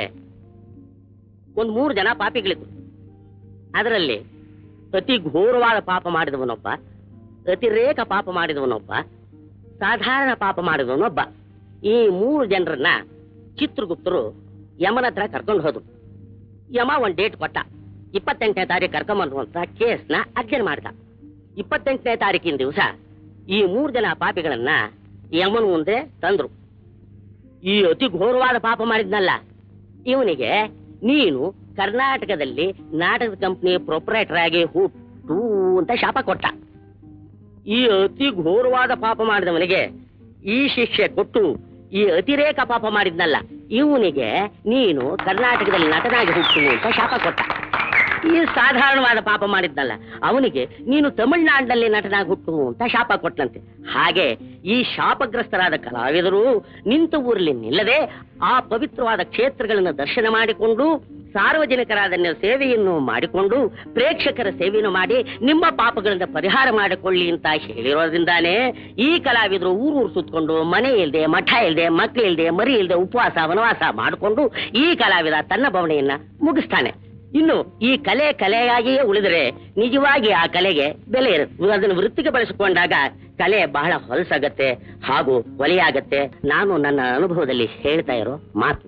3 ಜನ ಪಾಪಿಗಳಿದ್ರು. ಅದರಲ್ಲಿ ಅತಿ ಘೋರವಾದ ಪಾಪ ಮಾಡಿದವನೊಬ್ಬ, ಅತಿರೇಕ ಪಾಪ ಮಾಡಿದವನೊಬ್ಬ, ಸಾಧಾರಣ ಪಾಪ ಮಾಡಿದವನೊಬ್ಬ. ಈ 3 ಜನರನ್ನ ಚಿತ್ರಗುಪ್ತರು ಯಮನ ಹತ್ರ ಕರ್ಕೊಂಡು ಹೋದ್ರು. ಯಮ ಒಂದ್ ಡೇಟ್ ಕೊಟ್ಟ, 28ನೇ ತಾರೀಕು ಕರ್ಕೊಂಬಂದುವಂತ ಕೇಸ್ನ ಅಧ್ಯಯನ ಮಾಡ್ದ. 28ನೇ ತಾರೀಕಿನ ದಿವಸ ಈ 3 ಜನ ಪಾಪಿಗಳನ್ನ ಯಮನ ಮುಂದೆ ತಂದ್ರು. ಈ ಅತಿ ಘೋರವಾದ ಪಾಪ ಮಾಡಿದ್ನಲ್ಲ ಇವನಿಗೆ ನೀನು ಕರ್ನಾಟಕದಲ್ಲಿ ನಾಟಕದ ಕಂಪನಿ ಪ್ರೊಪ್ರೈಟರ್ ಆಗಿ ಹುಟ್ಟು ಅಂತ ಶಾಪ ಕೊಟ್ಟ. ಈ ಅತಿ ಘೋರವಾದ ಪಾಪ ಮಾಡಿದವನಿಗೆ ಈ ಶಿಕ್ಷೆ ಕೊಟ್ಟು ಈ ಅತಿರೇಕ ಪಾಪ ಮಾಡಿದ್ನಲ್ಲ ಇವನಿಗೆ ನೀನು ಕರ್ನಾಟಕದಲ್ಲಿ ನಟನಾಗಿ ಹುಟ್ಟು ಅಂತ ಶಾಪ ಕೊಟ್ಟ. ಈ ಸಾಧಾರಣವಾದ ಪಾಪ ಮಾಡಿದ್ನಲ್ಲ ಅವನಿಗೆ ನೀನು ತಮಿಳುನಾಡಿನಲ್ಲಿ ನಟನಾಗಿ ಹುಟ್ಟು ಅಂತ ಶಾಪ ಕೊಟ್ಟಂತೆ. ಹಾಗೆ ಈ ಶಾಪಗ್ರಸ್ತರಾದ ಕಲಾವಿದರು ನಿಂತ ಊರಲ್ಲಿ ನಿಲ್ಲದೆ ಆ ಪವಿತ್ರವಾದ ಕ್ಷೇತ್ರಗಳನ್ನು ದರ್ಶನ ಮಾಡಿಕೊಂಡು ಸಾರ್ವಜನಿಕರಾದ ಸೇವೆಯನ್ನು ಮಾಡಿಕೊಂಡು ಪ್ರೇಕ್ಷಕರ ಸೇವೆಯನ್ನು ಮಾಡಿ ನಿಮ್ಮ ಪಾಪಗಳಿಂದ ಪರಿಹಾರ ಮಾಡಿಕೊಳ್ಳಿ ಅಂತ ಹೇಳಿರೋದ್ರಿಂದಾನೇ ಈ ಕಲಾವಿದರು ಊರೂರು ಸುತ್ತಕೊಂಡು ಮನೆ ಇಲ್ಲದೆ ಮಠ ಇಲ್ಲದೆ ಮಕ್ಕಳು ಇಲ್ಲದೆ ಮರಿ ಇಲ್ಲದೆ ಉಪವಾಸ ವನವಾಸ ಮಾಡಿಕೊಂಡು ಈ ಕಲಾವಿದ ತನ್ನ ಬವಣೆಯನ್ನ ಮುಗಿಸ್ತಾನೆ. ಇನ್ನು ಈ ಕಲೆಯಾಗಿಯೇ ಉಳಿದರೆ ನಿಜವಾಗಿ ಆ ಕಲೆಗೆ ಬೆಲೆ ಇರುತ್ತೆ. ಅದನ್ನು ವೃತ್ತಿಗೆ ಬಳಸಿಕೊಂಡಾಗ ಕಲೆ ಬಹಳ ಹೊಲಸಾಗತ್ತೆ ಹಾಗೂ ಒಲೆಯಾಗತ್ತೆ. ನಾನು ನನ್ನ ಅನುಭವದಲ್ಲಿ ಹೇಳ್ತಾ ಇರೋ ಮಾತು.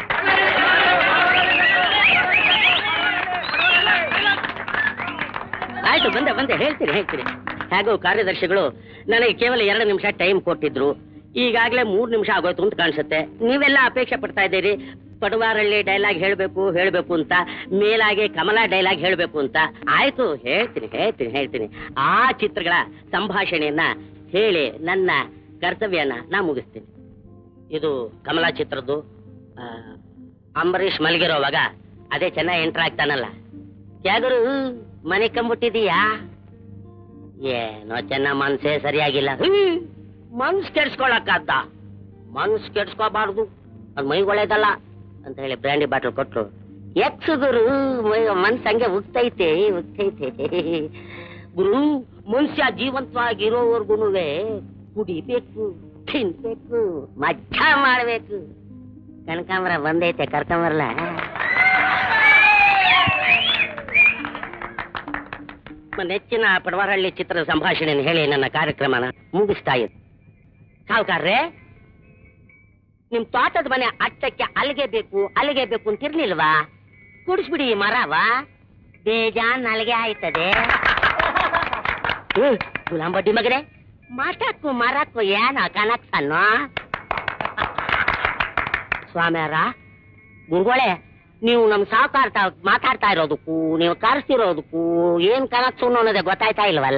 ಆಯ್ತು, ಬಂದೆ ಹೇಳ್ತೀನಿ. ಹೇಗೋ ಕಾರ್ಯದರ್ಶಿಗಳು ನನಗೆ ಕೇವಲ 2 ನಿಮಿಷ ಟೈಮ್ ಕೊಟ್ಟಿದ್ರು. ಈಗಾಗಲೇ 3 ನಿಮಿಷ ಆಗೋಯ್ತು ಅಂತ ಕಾಣಿಸುತ್ತೆ. ನೀವೆಲ್ಲ ಅಪೇಕ್ಷೆ ಪಡ್ತಾ ಇದ್ದೀರಿ ಪಡುವಾರಳ್ಳಿ ಡೈಲಾಗ್ ಹೇಳ್ಬೇಕು ಅಂತ, ಮೇಲಾಗೆ ಕಮಲಾ ಡೈಲಾಗ್ ಹೇಳ್ಬೇಕು ಅಂತ. ಆಯ್ತು, ಹೇಳ್ತೀನಿ. ಆ ಚಿತ್ರಗಳ ಸಂಭಾಷಣೆಯನ್ನ ಹೇಳಿ ನನ್ನ ಕರ್ತವ್ಯನ ನಾ ಮುಗಿಸ್ತೀನಿ. ಇದು ಕಮಲಾ ಚಿತ್ರದ್ದು. ಅಂಬರೀಷ್ ಮಲಗಿರೋವಾಗ ಅದೇ ಚೆನ್ನಾಗಿ ಎಂಟರ್ ಆಗ್ತಾನಲ್ಲ. ಯಾಗರು ಮನೆ ಕಂಬಿಟ್ಟಿದೀಯಾ? ಏನೋ ಚೆನ್ನ ಮನ್ಸೇ ಸರಿಯಾಗಿಲ್ಲ. ಮನ್ಸ್ ಕೆಡ್ಸ್ಕೊಳಕ್ಕಾದ? ಮನ್ಸ್ ಕೆಡ್ಸ್ಕೋಬಾರ್ದು, ಅದು ಮೈಗೊಳ್ಳೇದಲ್ಲ ಅಂತ ಹೇಳಿ ಬ್ರ್ಯಾಂಡಿ ಬಾಟಲ್ ಕೊಟ್ರು. ಎಕ್ಸುಗುರು ಮನ್ಸ್ ಹಂಗೆ ಉಗ್ತೈತೆ. ಗುರು, ಮನುಷ್ಯ ಜೀವಂತವಾಗಿರೋವರ್ಗು ಕುಡಿಬೇಕು, ತಿನ್ಬೇಕು, ಮಜ್ಜಾ ಮಾಡ್ಬೇಕು. ಕನಕಾಂಬರ ಬಂದೈತೆ, ಕರ್ಕೊಂಬರಲ್ಲ? ನೆಚ್ಚಿನ ಪಡವಾರಹಳ್ಳಿ ಚಿತ್ರದ ಸಂಭಾಷಣೆಯನ್ನು ಹೇಳಿ ನನ್ನ ಕಾರ್ಯಕ್ರಮನ ಮುಗಿಸ್ತಾ ಇದ್ದೆ. ಸಾವುಕಾರ್ರೆ, ನಿಮ್ ತೋಟದ ಮನೆ ಅಟ್ಟಕ್ಕೆ ಅಲ್ಲಿಗೆ ಬೇಕು ಅಂತಿರ್ಲಿಲ್ವಾ? ಕುಡಿಸ್ಬಿಡಿ ಮರವ, ಬೇಜಾನ್ ಅಲ್ಲಿಗೆ ಆಯ್ತದೆ. ಗುಲಾಂಬಡ್ಡಿ ಮಗನೇ, ಮಠಕ್ಕೂ ಮರಕ್ಕೂ ಏನ ಕನೆಕ್ಷನ್? ಸ್ವಾಮ್ಯಾರ, ಗುರುಗಳೇ, ನೀವು ನಮ್ ಸಾವುಕಾರ ಮಾತಾಡ್ತಾ ಇರೋದಕ್ಕೂ ನೀವು ಕರೆಸ್ತಿರೋದಕ್ಕೂ ಏನ್ ಕನೆಕ್ಷನ್ ಅನ್ನೋದೇ ಗೊತ್ತಾಯ್ತಾ ಇಲ್ವಲ್ಲ?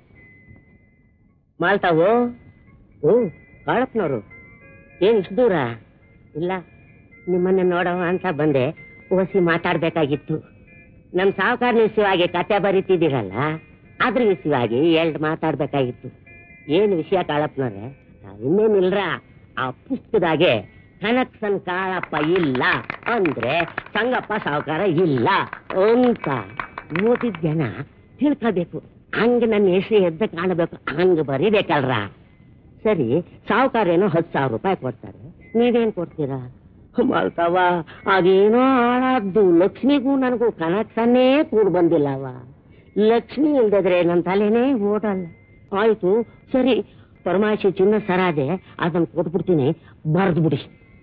ಮಾಲ್ತಾವು? ಕಾಳಪ್ಪನವರು ಏನ್ ಇಷ್ಟು ದೂರ? ಇಲ್ಲ, ನಿಮ್ಮನ್ನ ನೋಡವ ಅಂತ ಬಂದೆ. ಓಸಿ ಮಾತಾಡ್ಬೇಕಾಗಿತ್ತು. ನಮ್ ಸಾವುಕಾರ ವಿಷಯವಾಗಿ ಕತೆ ಬರೀತಿದ್ದೀರಲ್ಲ, ಅದ್ರ ವಿಷಯವಾಗಿ 2 ಮಾತಾಡ್ಬೇಕಾಗಿತ್ತು. ಏನ್ ವಿಷಯ ಕಾಳಪ್ಪನವ್ರೆ? ಇನ್ನೇನಿಲ್ರ, ಆ ಪುಸ್ತಕದಾಗೆ ಕನೆಕ್ಷನ್ ಕಾಳಪ್ಪ ಇಲ್ಲ ಅಂದ್ರೆ ಸಂಗಪ್ಪ ಸಾವುಕಾರ ಇಲ್ಲ ಅಂತ ಓದಿದ ಜನ ತಿಳ್ಕೋಬೇಕು. ಹಂಗ ನನ್ನ ಹೆಸರು ಎದ್ದ ಕಾಣಬೇಕು, ಹಂಗ ಬರೀಬೇಕಲ್ರ. ಸರಿ, ಸಾವುಕಾರ ಏನೋ 10,000 ರೂಪಾಯಿ ಕೊಡ್ತಾರೆ, ನೀವೇನ್ ಕೊಡ್ತೀರಾ? ಮಾಲ್ತಾವ, ಅದೇನೋ ಹಾಳಾದ್ದು. ಲಕ್ಷ್ಮಿಗೂ ನನಗೂ ಕನೆಕ್ಷನ್ನೇ ಕೂಡ ಬಂದಿಲ್ಲವ. ಲಕ್ಷ್ಮಿ ಇಲ್ದಿದ್ರೆ ನನ್ನ ತಲೆನೇ ಓಡಲ್ಲ. ಆಯ್ತು, ಸರಿ, ಪರಮಾಶಿ ಚಿನ್ನ ಸರಾದೆ, ಅದನ್ನ ಕೊಟ್ಬಿಡ್ತೀನಿ, ಬರ್ದು ಬಿಡಿ.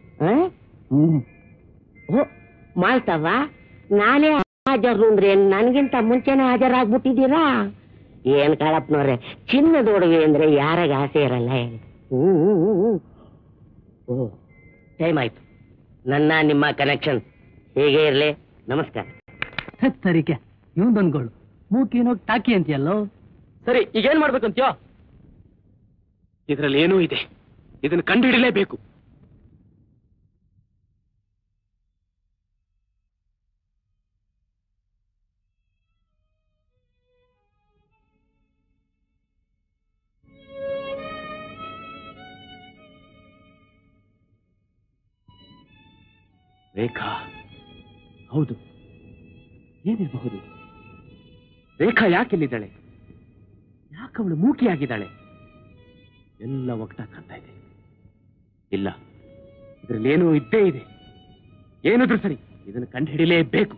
ಮಾಲ್ತವ್ವ, ನಾನೇ ಹಾಜರು ಅಂದ್ರೆ ನನ್ಗಿಂತ ಮುಂಚೆನೆ ಹಾಜರಾಗ್ಬಿಟ್ಟಿದ್ದೀರಾ? ಏನ್ ಕಾಳಪ್ಪನವ್ರೆ, ಚಿನ್ನದ ಒಡವೆ ಅಂದ್ರೆ ಯಾರಾಗ ಆಸೆ ಇರಲ್ಲ ಹೇಳಿ. ಟೈಮ್ ಆಯ್ತು. ನನ್ನ ನಿಮ್ಮ ಕನೆಕ್ಷನ್ ಹೇಗೆ ಇರ್ಲಿ. ನಮಸ್ಕಾರ. ಸರಿಕೆ ಇವಂದೊಂದ್ಗಳು ಮೂಕಿನೋ ಟಾಕಿ ಅಂತೀಯಲ್ಲೋ. ಸರಿ, ಈಗೇನ್ ಮಾಡ್ಬೇಕಂತ್ಯೋ? ಇದ್ರಲ್ಲಿ ಏನೂ ಇದೆ, ಇದನ್ನ ಕಂಡುಹಿಡಲೇಬೇಕು. ರೇಖಾ, ಹೌದು, ಏನಿರಬಹುದು? ರೇಖಾ ಯಾಕೆಲ್ಲಿದ್ದಾಳೆ? ಯಾಕವಳು ಮೂಕಿಯಾಗಿದ್ದಾಳೆ? ಎಲ್ಲ ಒಗ್ಟಾಗಿ ಕಾಣ್ತಾ ಇದೆ. ಇಲ್ಲ, ಇದ್ರಲ್ಲಿ ಏನೋ ಇದ್ದೇ ಇದೆ. ಏನಾದ್ರೂ ಸರಿ, ಇದನ್ನು ಕಂಡು ಹಿಡಿಯಲೇಬೇಕು.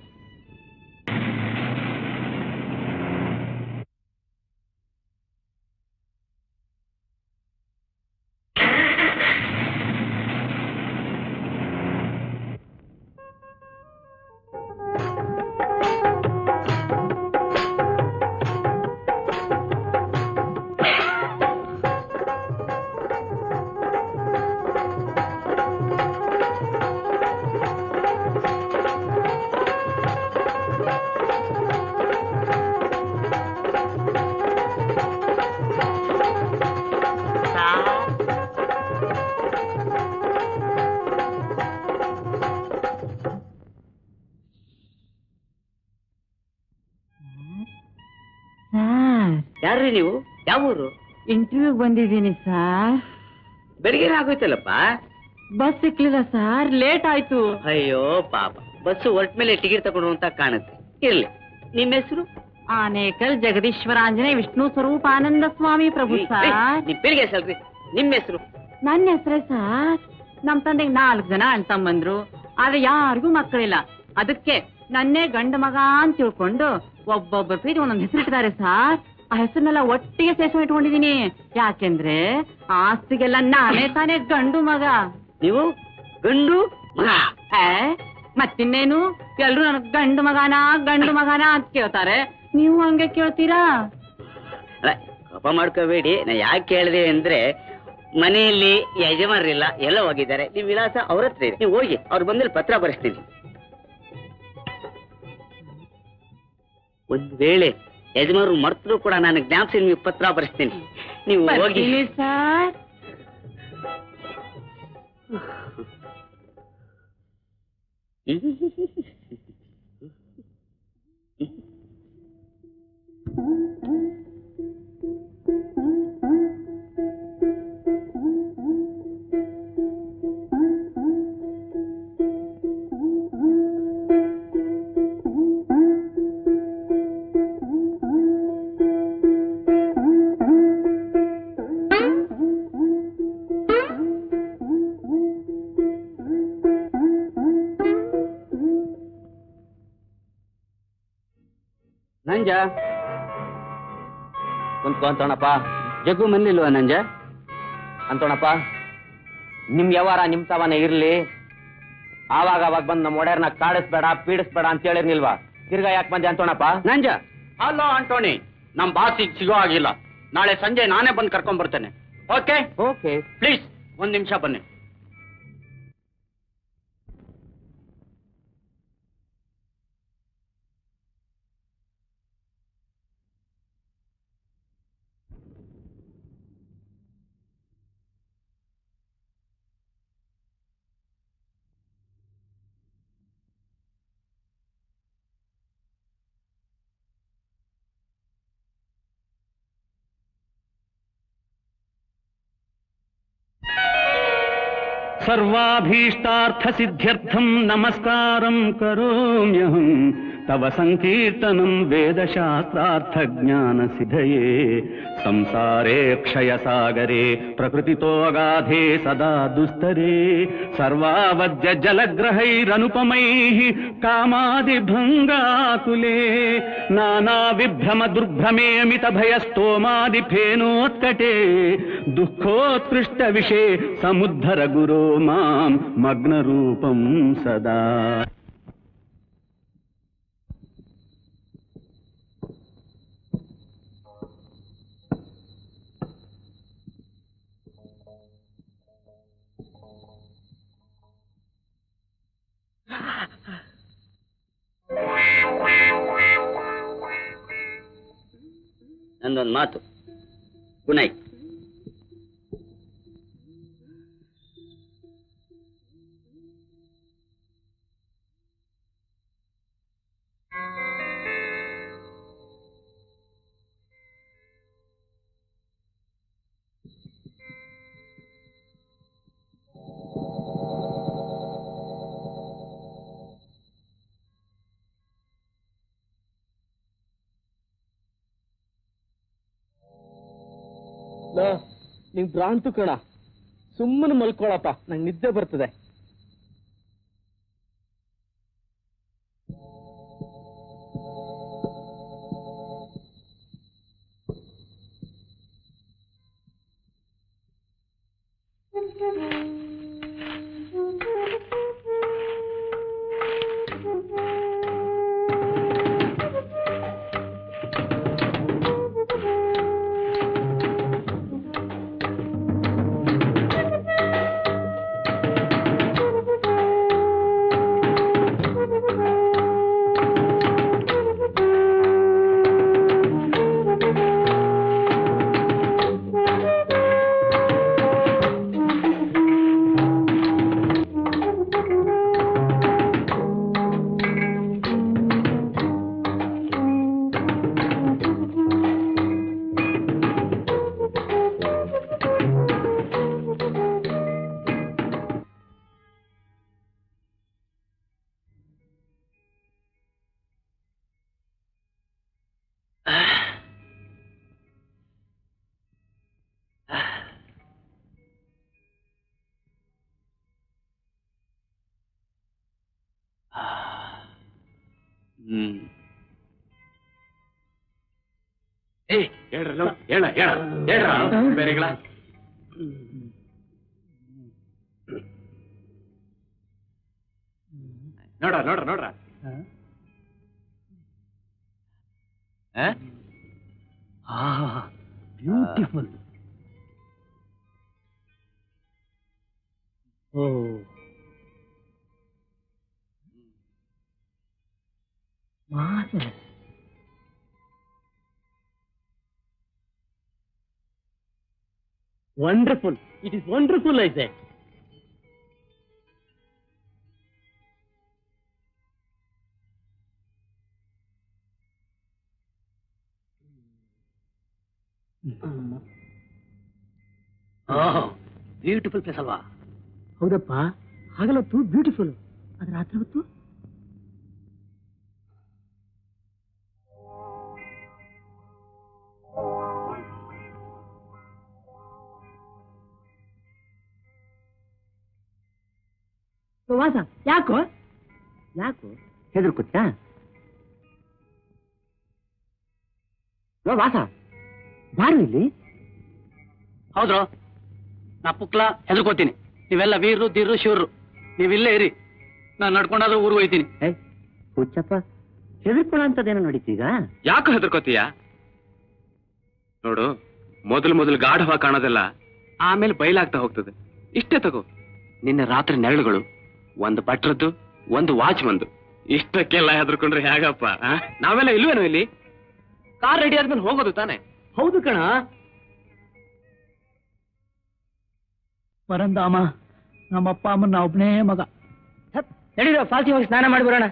ಯಾರ್ರಿ ನೀವು? ಯಾವ ಊರು? ಇಂಟರ್ವ್ಯೂ ಬಂದಿದ್ದೀನಿ ಸರ್. ಬೆಳಿಗ್ಗೆ ಆಗೋಯ್ತಲ್ಲಪ್ಪ. ಬಸ್ ಸಿಕ್ಲಿಲ್ಲ ಸರ್, ಲೇಟ್ ಆಯ್ತು. ಅಯ್ಯೋ ಪಾಪ, ಬಸ್ ಹೊರಟ ಮೇಲೆ ಟಿಕೆಟ್ ತಗೊಂಡು ಅಂತ ಕಾಣುತ್ತೆ. ಇರ್ಲಿ, ನಿಮ್ಮ ಹೆಸರು? ಆನೇಕಲ್ ಜಗದೀಶ್ವರಾಂಜನೇಯ ವಿಷ್ಣು ಸ್ವರೂಪ ಆನಂದ ಸ್ವಾಮಿ ಪ್ರಭು ಸರ್. ನಿಮ್ ಬೆಳಿಗ್ಗೆ ಹೆಸಲ್ರಿ, ನಿಮ್ಮ ಹೆಸರು? ನನ್ನ ಹೆಸರೇ ಸರ್. ನಮ್ ತಂದೆಗೆ 4 ಜನ ಅಣ್ಣ ತಮ್ಮಂದ್ರು, ಆದ್ರೆ ಯಾರಿಗೂ ಮಕ್ಕಳಿಲ್ಲ. ಅದಕ್ಕೆ ನನ್ನೇ ಗಂಡು ಮಗ ಅಂತ ತಿಳ್ಕೊಂಡು ಒಬ್ಬೊಬ್ಬರ ಪ್ರೀತಿ ಒಂದೊಂದು ಹೆಸರಿಟ್ಟಿದ್ದಾರೆ ಸರ್. ಆ ಹೆಸರನ್ನೆಲ್ಲ ಒಟ್ಟಿಗೆ ಸೇರಿಸಿ ಇಟ್ಕೊಂಡಿದೀನಿ. ಯಾಕೆಂದ್ರೆ ಆಸ್ತಿಗೆಲ್ಲ ನಾನೇ ತಾನೇ ಗಂಡು ಮಗ. ನೀವು ಗಂಡು ಮಗ? ಮತ್ತಿನ್ನೇನು, ಎಲ್ರು ನನಗ್ ಗಂಡು ಮಗನ ಅಂತ ಕೇಳ್ತಾರೆ. ನೀವು ಹಂಗೆ ಕೇಳ್ತೀರಾ? ಕೋಪ ಮಾಡ್ಕೋಬೇಡಿ. ನಾ ಯಾಕೆ ಕೇಳಿದೆ ಅಂದ್ರೆ, ಮನೆಯಲ್ಲಿ ಯಜಮಾನರಿಲ್ಲ, ಎಲ್ಲ ಹೋಗಿದ್ದಾರೆ. ನಿಮ್ ವಿಳಾಸ ಅವ್ರ ಹತ್ರ ಇದೆ, ನೀವು ಹೋಗಿ ಅವ್ರು ಬಂದಲ್ಲಿ ಪತ್ರ ಬರೆಸ್ತೀನಿ. ಒಂದ್ ವೇಳೆ ಯಜಮಾನರು ಮರ್ತರು ಕೂಡ ನಾನು ಜ್ಞಾಪಿಸಿ ನಿಮಗೆ ಪತ್ರ ಬರೆಸ್ತೀನಿ. ನೀವು ಹೋಗಿ ಸರ್. ನಂಜ ಕುಂತ್ಕೊ ಅಂತೋಣಪ್ಪ. ಜಗ್ಗು ಮನೇಲಿಲ್ವಾ ನಂಜ? ಅಂತೋಣಪ್ಪ, ನಿಮ್ ವ್ಯವಹಾರ ನಿಮ್ ತವನೇ ಇರ್ಲಿ. ಆವಾಗ ಬಂದ್ ನಮ್ಮ ಒಡೆಯರ್ನ ಕಾಡಿಸ್ಬೇಡ, ಪೀಡಿಸ್ಬೇಡ ಅಂತ ಹೇಳಿರ್ನಿಲ್ವಾ? ತಿರ್ಗಾ ಯಾಕೆ ಬಂದೆ ಅಂತೋಣಪ್ಪ? ನಂಜ, ಹಲೋ ಆಂಟೋನಿ, ನಮ್ ಬಾಸ್ ಈಗ ಸಿಗೋ ಆಗಿಲ್ಲ. ನಾಳೆ ಸಂಜೆ ನಾನೇ ಬಂದು ಕರ್ಕೊಂಡ್ ಬರ್ತೇನೆ. ಓಕೆ ಓಕೆ, ಪ್ಲೀಸ್ 1 ನಿಮಿಷ ಬನ್ನಿ. सर्वाभीष्टार्थसिद्ध्यर्थं नमस्कारं करोम्यहं तव संकीर्तनं वेदशास्त्रार्थज्ञानसिद्धये संसारे क्षयसागरे प्रकृतितो अगाधे सदा दुस्तरे सर्वावद्य जलग्रहैरनुपमैः कामादिभङ्गाकुले नानाविभ्रम दुर्भ्रमे मितभयस्तोमादिफेनोत्कटे दुःखोत्कृष्टविषे समुद्धर गुरो मां मग्नरूपं सदा. ನಂದೊಂದು ಮಾತು, ಗುಡ್ ನೈಟ್. ನಿಂಗ್ ಭ್ರಾಂತು ಕಣ, ಸುಮ್ಮನೆ ಮಲ್ಕೊಳಪ್ಪ, ನಂಗೆ ನಿದ್ದೆ ಬರ್ತದೆ. ಬೇರೆಗಳ ನೋಡ್ರ beautiful. Oh marvelous. Wonderful. It is wonderful, I say. Beautiful place ಅಲ್ವಾ? ಹೌದಪ್ಪ, ಹಗಲೊತ್ತು ಬ್ಯೂಟಿಫುಲ್, ಆದ್ರೆ ರಾತ್ರಿ ಹೊತ್ತು ವಾಸ. ಯಾಕೋ ಹೆದರ್ಕುತ್ತಾ ವಾಸ? ಬಾರು ಇಲ್ಲಿ. ಹೌದ್ರೋ, ನಾ ಪುಕ್ಲ ಹೆದರ್ಕೋತೀನಿ. ನೀವೆಲ್ಲ ವೀರರು ಧೀರರು ಶಿವರು, ನೀವಿಲ್ಲೇ ಇರಿ, ನಾನು ನಡ್ಕೊಂಡಾದ್ರೂ ಊರು ಹೋಯ್ತೀನಿ. ಹುಚ್ಚಪ್ಪ, ಹೆದರ್ಕೊಳ್ಳೋ ಅಂತದೇನೋ ನಡೀತೀಗ? ಯಾಕೋ ಹೆದರ್ಕೋತೀಯ? ನೋಡು, ಮೊದಲು ಗಾಢವಾಗಿ ಕಾಣೋದೆಲ್ಲ ಆಮೇಲೆ ಬಯಲಾಗ್ತಾ ಹೋಗ್ತದೆ. ಇಷ್ಟೇ ತಗೋ, ನಿನ್ನೆ ರಾತ್ರಿ ನೆರಳುಗಳು, ಒಂದು ಭಟ್ರದ್ದು, ಒಂದು ವಾಚ್ಮಂದು. ಇಷ್ಟಕ್ಕೆಲ್ಲ ಹೆದರ್ಕೊಂಡ್ರೆ ಹೇಗಪ್ಪ? ನಾವೆಲ್ಲ ಇಲ್ವೇನೋ ಇಲ್ಲಿ? ಕಾರ್ ರೆಡಿ ಆದ್ಮೇಲೆ ಹೋಗೋದು ತಾನೆ? ಹೌದು ಕಣ ಪರಂದಾಮ, ನಮ್ಮಪ್ಪ ಅಮ್ಮನ ಒಬ್ಬನೇ ಮಗ. ನಡೀರೋ, ಫಾಲ್ಸಿ ಹೋಗಿ ಸ್ನಾನ ಮಾಡಿ ಬರೋಣ.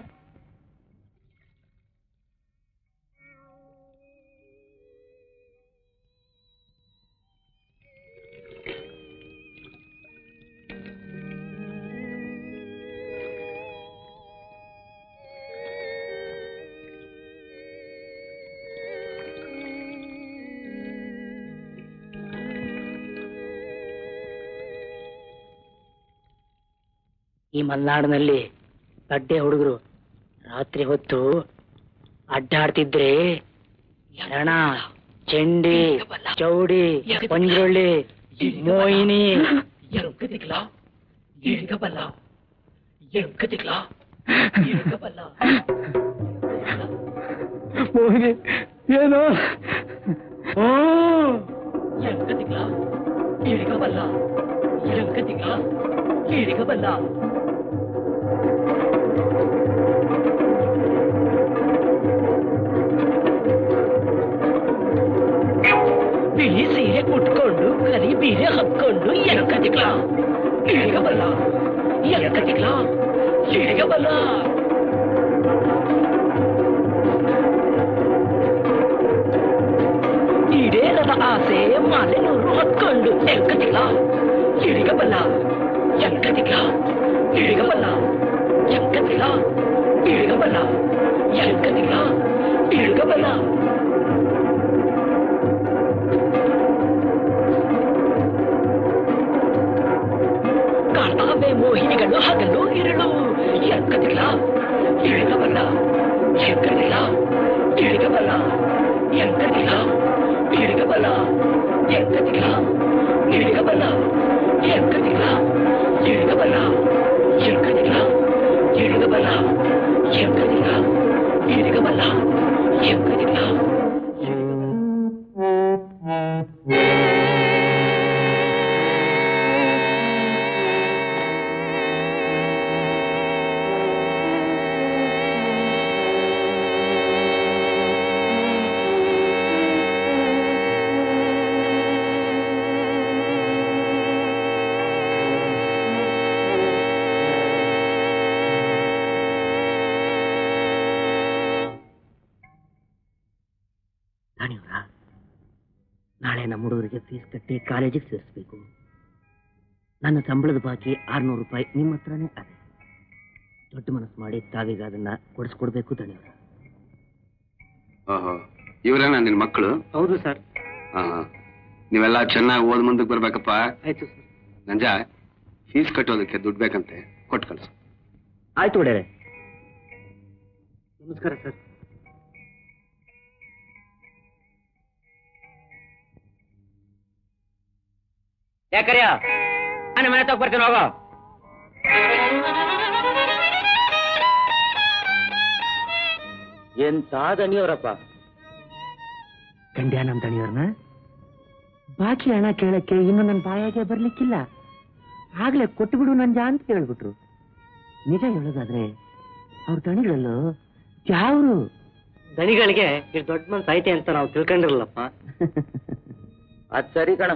ಈ ಮಲ್ನಾಡಿನಲ್ಲಿ ಗಡ್ಡೆ ಹುಡುಗರು ರಾತ್ರಿ ಹೊತ್ತು ಅಡ್ಡಾಡ್ತಿದ್ರೆ ಹೆಣ, ಚೆಂಡಿ, ಚೌಡಿ, ಪಂಜ್ರೊಳ್ಳಿ, ಮೋಹಿನಿ, ಮೋಹಿನಿ ಏನು? ಓ ಬಿಳಿ ಸೀರೆ ಕುಟ್ಕೊಂಡು ಕರಿ ಬೀರೆ ಹಕ್ಕೊಂಡು ಎಲ್ಕತಿಗ್ಲ ಇಳಿಗಬಲ್ಲ, ಎಲ್ಕತಿಗ್ಲ ಇಳಿಗಬಲ್ಲ. ಈಡೇರದ ಆಸೆ ಮಾಲೆನೂರು ಹತ್ಕೊಂಡು ಎಲ್ಕತಿಗ್ಲ ಇಳಿಗಬಲ್ಲ, ಎಲ್ಕತಿಗ್ಲ ಇಳಿಗಬಲ್ಲ, ಎಲ್ಕತಿಗ್ಲ ಇಳಿಗಬಲ್ಲ, ಎಲ್ಕತಿಗ್ಲ ಇಳಿಗಬಲ್ಲ. ಕಾಡ್ತಾವೆ ಮೋಹಿನಿಗಳು ಹಗಲು ಇರಳು, ಎಲ್ಕತಿಗ್ಲ ಇಳಿಗಬಲ್ಲ, ಎಲ್ಕತಿಗ್ಲ ಇಳಿಗಬಲ್ಲ, ಎಲ್ಕತಿಗ್ಲ ಇಳಿಗಬಲ್ಲ, ಎಲ್ಕತಿಗ್ಲ ಇಳಿಗಬಲ್ಲ, ಎಲ್ಕತಿಗ್ಲ ಇಳಿಗಬಲ್ಲ, ಎಲ್ಕತಿಗ್ಲ ಇಳಿಗಬಲ್ಲ, ಎಲ್ಕತಿಗ್ಲ ಇಳಿಗಬಲ್ಲ, ಎಲ್ಕತಿಗ್ಲ. ನಾಳೆ ನಮ್ಮ ಹುಡುಗರಿಗೆ ಫೀಸ್ ಕಟ್ಟಿ ಕಾಲೇಜಿಗೆ ಸೇರಿಸ್ಬೇಕು. ನನ್ನ ಸಂಬಳದ ಬಾಕಿ 600 ರೂಪಾಯಿ ನಿಮ್ಮ ಹತ್ರನೇ ಅದೇ. ದೊಡ್ಡ ಮನಸ್ಸು ಮಾಡಿ ತಾವೀಗ ಅದನ್ನ ಕೊಡಿಸ್ಕೊಡ್ಬೇಕು ದಣಿಯವರ. ಇವರೇನಾ ನಿನ್ ಮಕ್ಕಳು? ಹೌದು ಸರ್. ನೀವೆಲ್ಲ ಚೆನ್ನಾಗಿ ಓದ್ ಮುಂದಕ್ಕೆ ಬರ್ಬೇಕಪ್ಪ. ಆಯ್ತು ಸರ್. ನಂಜ, ಫೀಸ್ ಕಟ್ಟೋದಕ್ಕೆ ದುಡ್ಡು ಬೇಕಂತೆ, ಕೊಟ್ಟು ಕಳ್ಸು. ಆಯ್ತು ಒಡೆಯರೆ. ನಮಸ್ಕಾರ ಸರ್. ಯಾಕರ್ಯ ನಾನು ಮನೆ ತಗ ಬರ್ತೀನಿ ಹೋಗೋ. ಎಂತ ದಣಿಯವರಪ್ಪ. ಗಂಡ್ಯ ನಮ್ ದಣಿಯವ್ರನ್ನ ಬಾಕಿ ಹಣ ಕೇಳಕ್ಕೆ ಇನ್ನು ನನ್ನ ಬಾಯಾಗೆ ಬರ್ಲಿಕ್ಕಿಲ್ಲ. ಆಗ್ಲೇ ಕೊಟ್ಟುಬಿಡು ನಂಜ ಅಂತ ಕೇಳ್ಬಿಟ್ರು. ನಿಜ ಹೇಳೋದಾದ್ರೆ ಅವ್ರ ದಣಿಗಳಲ್ಲೂ ಯಾವ್ರು ದಣಿಗಳಿಗೆ ಇಷ್ಟು ದೊಡ್ಡ ಮನ್ಸು ಐತೆ ಅಂತ ನಾವು ತಿಳ್ಕೊಂಡಿರಲ್ಲಪ್ಪ. ಅದ್ ಸರಿ ಕಣ.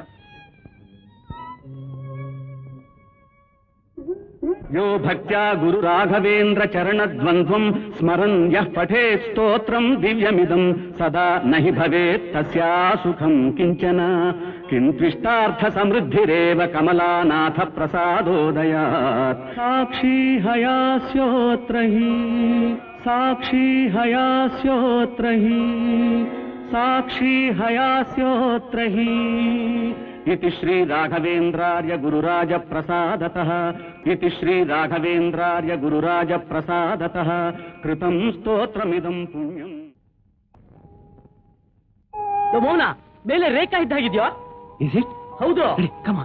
यो भक्त्या गुरु राघवेन्द्र चरणद्वन्द्वं स्मरन् यः पठेत् स्तोत्रं दिव्यमिदं सदा न हि भवेत् तस्या सुखं किञ्चन किन्त्विष्टार्थ समृद्धिरेव कमलानाथ प्रसादोदयात् साक्षी हयास्योऽत्र हि साक्षी हयास्योऽत्र हि साक्षी हयास्योऽत्र हि इति श्री राघवेन्द्रार्य गुरुराज प्रसादतः इति श्री राघवेन्द्रार्य गुरुराज प्रसादतः कृतं स्तोत्रमिदं पुण्यम्. ಮೌನ ಮೇಲೆ ರೇಖಾ ಇದ್ದಾಗಿದ್ಯೋ? Is it? ಹೌದು. ಕಮ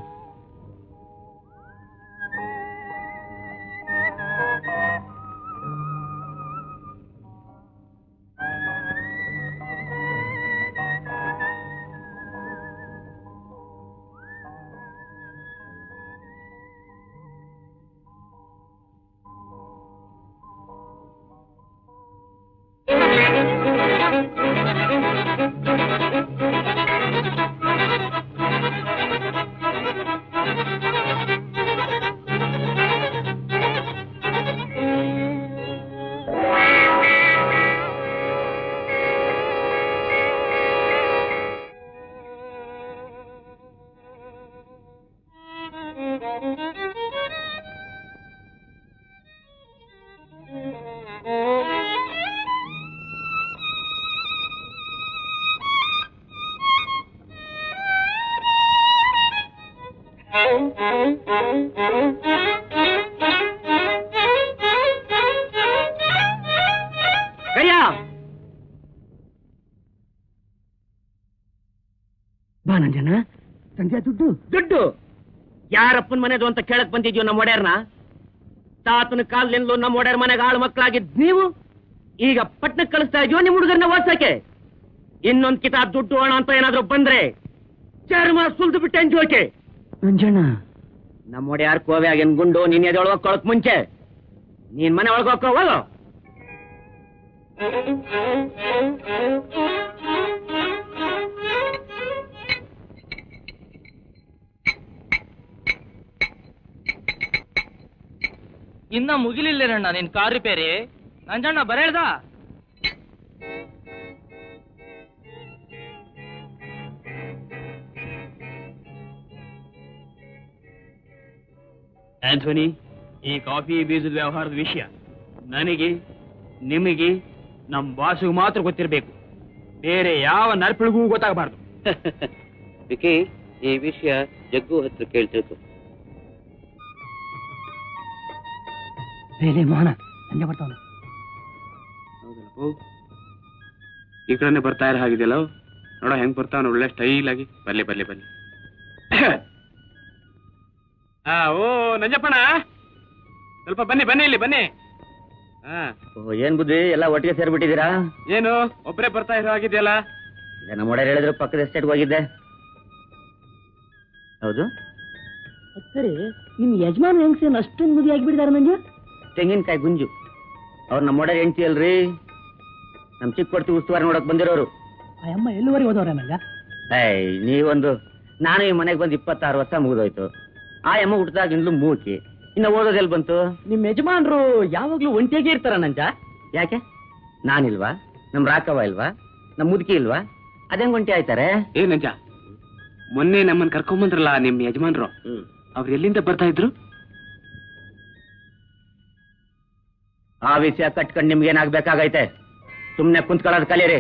ಬಾ ನಂಜನ. ಸಂಜೆ ದುಡ್ಡು ದುಡ್ಡು ಯಾರಪ್ಪನ ಮನೆದು ಅಂತ ಕೇಳಕ್ ಬಂದಿದ್ಯೋ ನಮ್ಮ ಒಡೆಯರ್ನ? ತಾತನ ಕಾಲದಿಂದಲೂ ನಮ್ಮ ಒಡೆಯರ್ ಮನೆಗೆ ಆಳು ಮಕ್ಕಳಾಗಿದ್ ನೀವು ಈಗ ಪಟ್ನಕ್ಕೆ ಕಳಿಸ್ತಾ ಇದೀವೋ ನಿಮ್ ಹುಡುಗರನ್ನ ಓದ್ಸಕ್ಕೆ? ಇನ್ನೊಂದ್ ಕಿತಾಬ್ ದುಡ್ಡು ಹಣ ಅಂತ ಏನಾದ್ರು ಬಂದ್ರೆ ಚರ್ಮ ಸುಲ್ದು ಬಿಟ್ಟೆ ಅಂಜೋಕೆ. ನಂಜಣ್ಣ, ನಮ್ಮ ಒಡೆಯಾರ್ ಕೋವೆ ಆಗಿನ್ ಗುಂಡು ನೀನ್ ಎದೊಳಗೆ ಹೋಗ್ಕೊಳಕ್ ಮುಂಚೆ ನೀನ್ ಮನೆ ಒಳಗೆ ಹೋಗೋ. ಇನ್ನ ಮುಗಿಲಿಲ್ಲೇನಣ್ಣ ನಿನ್ ಕಾರ್ ರಿಪೇರಿ? ನಂಜಣ್ಣ ಬರೇಳ್ದ? ಆಂಥೋನಿ, ಈ ಕಾಫಿ ಬೀಜದ ವ್ಯವಹಾರದ ವಿಷಯ ನನಗೆ, ನಿಮಗೆ, ನಮ್ ಬಾಸಿಗೂ ಮಾತ್ರ ಗೊತ್ತಿರಬೇಕು. ಬೇರೆ ಯಾವ ನರ್ಪಿಳಿಗೂ ಗೊತ್ತಾಗಬಾರ್ದು. ವಿಕಿ, ಈ ವಿಷಯ ಜಗ್ಗು ಹತ್ರ ಕೇಳ್ತಿರ್ತು. ಬೇರೆ ಮೋಹನ ಸಂಜೆ ಬರ್ತಾವನ. ಈ ಕಡೆ ಬರ್ತಾ ಇರೋ ಹಾಗಿದೆಯಲ್ಲ, ನೋಡೋ ಹೆಂಗ್ ಬರ್ತಾವ ಒಳ್ಳೆ ಸ್ಟೈಲ್ ಆಗಿ. ಬರ್ಲಿ ಬರ್ಲಿ ಬರ್ಲಿ. ಓ ನಂಜಪ್ಪಣ್ಣ, ಸ್ವಲ್ಪ ಬನ್ನಿ ಬನ್ನಿ, ಇಲ್ಲಿ ಬನ್ನಿ. ಏನ್ ಬುದ್ಧಿ, ಎಲ್ಲ ಒಟ್ಟಿಗೆ ಸೇರ್ಬಿಟ್ಟಿದ್ದೀರಾ? ಏನು ಒಬ್ಬರೇ ಬರ್ತಾ ಇರೋ ಆಗಿದೆಯಲ್ಲ? ನಮ್ಮ ಒಡೆಯರ್ ಹೇಳಿದ್ರು ಪಕ್ಕದ ಎಸ್ಟೇಟ್ಗೆ ಹೋಗಿದ್ದೆ. ಹೌದು, ಸರಿ. ನಿಮ್ ಯಜಮಾನ್ ಹೆಂಗ್ಸೇನ್ ಅಷ್ಟೊಂದು ಮುದಿ ಆಗಿಬಿಟ್ಟಿದಾರ ನಂಜ? ತೆಂಗಿನಕಾಯಿ ಗುಂಜು ಅವ್ರು ನಮ್ಮ ಒಡೆಯರ್ ಹೆಂಡ್ತಿ ಅಲ್ರಿ, ನಮ್ ಚಿಕ್ಕ ಕೊಡ್ತಿ ಉಸ್ತುವಾರಿ ನೋಡಕ್ ಬಂದಿರೋರು. ಆ ಅಮ್ಮ ಎಲ್ಲುವರೆಗೆ ಹೋದವ್ರ ನಂಜ? ನೀವೊಂದು, ನಾನು ಈ ಮನೆಗೆ ಬಂದು 26 ವರ್ಷ ಮುಗಿದೋಯ್ತು. ಆ ಅಮ್ಮ ಹುಟ್ಟದಾಗಿಂದಲೂ ಮೂಕಿ, ಇನ್ನು ಓದೋದೆಲ್ ಬಂತು? ನಿಮ್ ಯಜಮಾನ್ರು ಯಾವಾಗ್ಲೂ ಒಂಟಿಯಾಗಿ ಇರ್ತಾರ ನಂಜ? ಯಾಕೆ, ನಾನಿಲ್ವಾ? ನಮ್ ರಾಕವ ಇಲ್ವಾ? ನಮ್ ಮುದುಕಿ ಇಲ್ವಾ? ಅದೇಂಗ್ ಒಂಟಿ ಆಯ್ತಾರೆ? ಏ ನಂಜ, ಮೊನ್ನೆ ನಮ್ಮನ್ ಕರ್ಕೊಂಬಂದ್ರಲ್ಲ ನಿಮ್ ಯಜಮಾನ್ರು, ಅವ್ರು ಎಲ್ಲಿಂದ ಬರ್ತಾ ಇದ್ರು? ಆ ವಿಷಯ ಕಟ್ಕೊಂಡು ನಿಮ್ಗೇನಾಗ್ಬೇಕಾಗೈತೆ? ಸುಮ್ನೆ ಕುಂತ್ಕೊಳ್ಳೋದು ಕಲೀರಿ.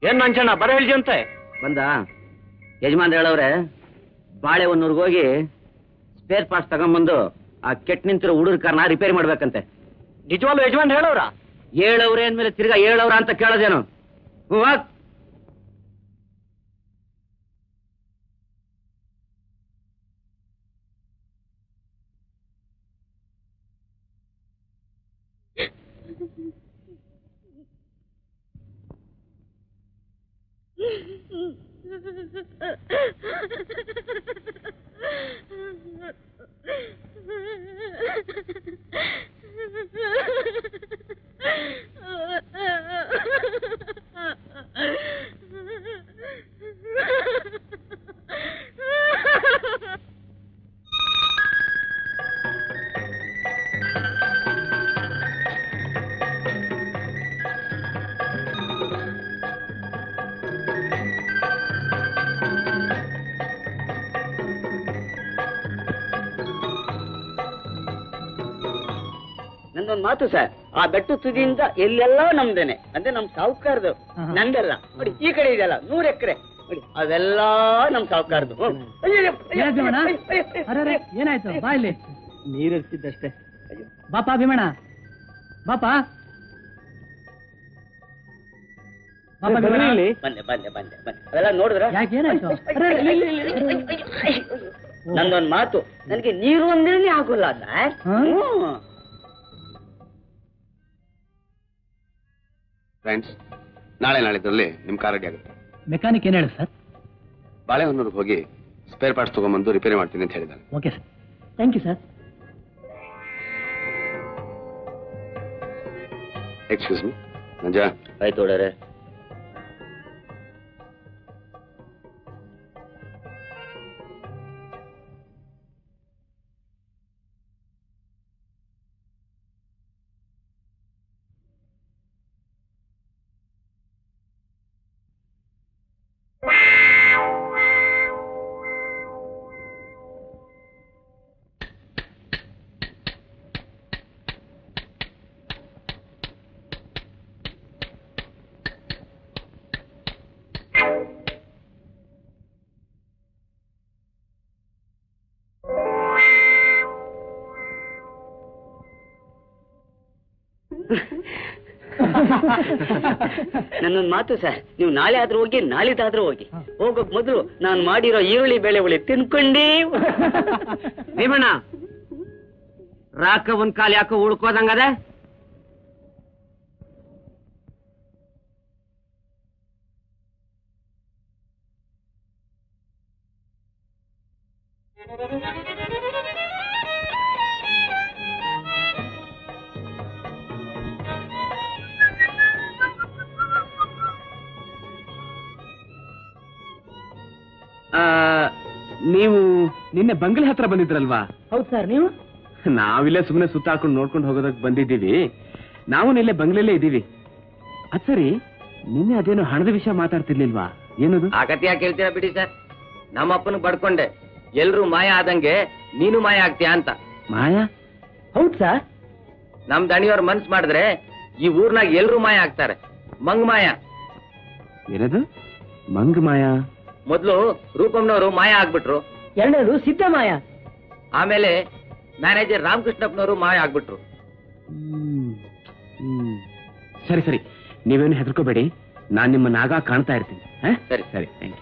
ಏನ್ ಮಂಚಣ್ಣ ಬರ ಹೇಳ್ಜಂತೆ ಬಂದ ಯಜಮಾನ್ ಹೇಳವ್ರೆ ಬಾಳೆ ಒಂದೂರ್ಗೆ ಹೋಗಿ ಸ್ಪೇರ್ ಪಾರ್ಟ್ಸ್ ತಗೊಂಡ್ಬಂದು ಆ ಕೆಟ್ಟ ನಿಂತಿರೋ ಹುಡುಗರ ಕಾರ್ನ ರಿಪೇರಿ ಮಾಡ್ಬೇಕಂತೆ. ನಿಜವಾಗ್ಲು ಯಜಮಾನ್ ಹೇಳವ್ರ? ಹೇಳವ್ರೆ ಅಂದ್ಮೇಲೆ ತಿರ್ಗಾ ಹೇಳವ್ರ ಅಂತ ಕೇಳೋದೇನು? ಹೋಗ್. ನಂದೊಂದು ಮಾತು ಸರ್, ಆ ಬೆಟ್ಟು ತುದಿಯಿಂದ ಎಲ್ಲೆಲ್ಲ ನಮ್ದೇನೆ, ಅಂದ್ರೆ ನಮ್ ಸಾಹುಕಾರದು, ನಂದೆಲ್ಲ ನೋಡಿ. ಈ ಕಡೆ ಇದೆಲ್ಲ 100 ಎಕರೆ ನೋಡಿ, ಅದೆಲ್ಲ ನಮ್ ಸಾಹುಕಾರದು. ಏನಾಯ್ತು? ಬಾ ಇಲ್ಲಿ. ನೀರಿರ್ತಿದ್ದಷ್ಟೇ. ಬಾಪ ಭೀಮಣ್ಣ, ಬಾಪ. ಬಂದೆ ಬಂದೆ ಬಂದೆ ಬಂದೆ. ಅದೆಲ್ಲ ನೋಡಿದ್ರ? ಯಾಕೇನಾಯ್ತು? ನಂದೊಂದು ಮಾತು, ನನಗೆ ನೀರು ಒಂದೇ ಆಗೋಲ್ಲ ಸರ್. ಫ್ರೆಂಡ್ಸ್, ನಾಳೆ ನಾಳಿದ್ರಲ್ಲಿ ನಿಮ್ ಕಾರ್ ರೆಡಿ ಆಗುತ್ತೆ. ಮೆಕ್ಯಾನಿಕ್ ಏನ್ ಹೇಳಿ ಸರ್? ಬಾಳೆಹೊನ್ನೂರಿಗೆ ಹೋಗಿ ಸ್ಪೇರ್ ಪಾರ್ಟ್ಸ್ ತಗೊಂಡ್ಬಂದು ರಿಪೇರಿ ಮಾಡ್ತೀನಿ ಅಂತ ಹೇಳಿದ್ದಾನೆ. Okay sir, thank you sir. Excuse me, Nanja. ಆಯ್ತು ನೋಡ್ರೆ. ನನ್ನೊಂದು ಮಾತು ಸರ್, ನೀವು ನಾಳೆ ಆದ್ರೂ ಹೋಗಿ, ನಾಳಿದ್ದಾದ್ರೂ ಹೋಗಿ, ಹೋಗೋಕ್ ಮೊದಲು ನಾನು ಮಾಡಿರೋ ಈರುಳ್ಳಿ ಬೇಳೆ ಹುಳಿ ತಿನ್ಕೊಂಡೇ. ಭೀಮಣ್ಣ, ರಾಕ ಒಂದ್ ಕಾಲ್ ಯಾಕೋ ಉಳ್ಕೋದಂಗದ? ನೀವು ನಿನ್ನೆ ಬಂಗಲೆ ಹತ್ರ ಬಂದಿದ್ರಲ್ವಾ? ಹೌದು ಸರ್. ನೀವು? ನಾವಿಲ್ಲೇ ಸುಮ್ಮನೆ ಸುತ್ತಾಕೊಂಡು ನೋಡ್ಕೊಂಡು ಹೋಗೋದಕ್ಕೆ ಬಂದಿದ್ದೀವಿ. ನಾವು ನಿನ್ನೆ ಬಂಗ್ಲೆಲ್ಲೇ ಇದ್ದೀವಿ. ಅದ್ ಸರಿ, ನಿನ್ನೆ ಅದೇನೋ ಹಣದ ವಿಷಯ ಮಾತಾಡ್ತಿರ್ಲಿಲ್ವಾ? ಏನದು? ಆ ಕತೆ ಯಾಕೆ ಹೇಳ್ತೀರಾ ಬಿಡಿ ಸರ್. ನಮ್ಮಪ್ಪನ ಬಡ್ಕೊಂಡೆ ಎಲ್ರು ಮಾಯ ಆದಂಗೆ ನೀನು ಮಾಯ ಆಗ್ತೀಯ ಅಂತ. ಮಾಯಾ? ಹೌದು ಸರ್. ನಮ್ ದಣಿಯವ್ರ ಮನ್ಸ್ ಮಾಡಿದ್ರೆ ಈ ಊರ್ನಾಗ ಎಲ್ರು ಮಾಯ ಆಗ್ತಾರೆ. ಮಂಗ್ ಮಾಯ. ಏನದು ಮಂಗ್ ಮಾಯಾ? ಮೊದ್ಲು ರೂಪಮ್ನವರು ಮಾಯ ಆಗ್ಬಿಟ್ರು. ಎರಡನೇದು ಸಿದ್ದಮಾಯ. ಆಮೇಲೆ ಮ್ಯಾನೇಜರ್ ರಾಮಕೃಷ್ಣಪ್ಪನವರು ಮಾಯ ಆಗ್ಬಿಟ್ರು. ಸರಿ ಸರಿ, ನೀವೇನು ಹೆದರ್ಕೋಬೇಡಿ. ನಾನ್ ನಿಮ್ಮನ್ನ ಆಗ ಕಾಣ್ತಾ ಇರ್ತೀನಿ. ಸರಿ ಸರಿ, ಥ್ಯಾಂಕ್ ಯು.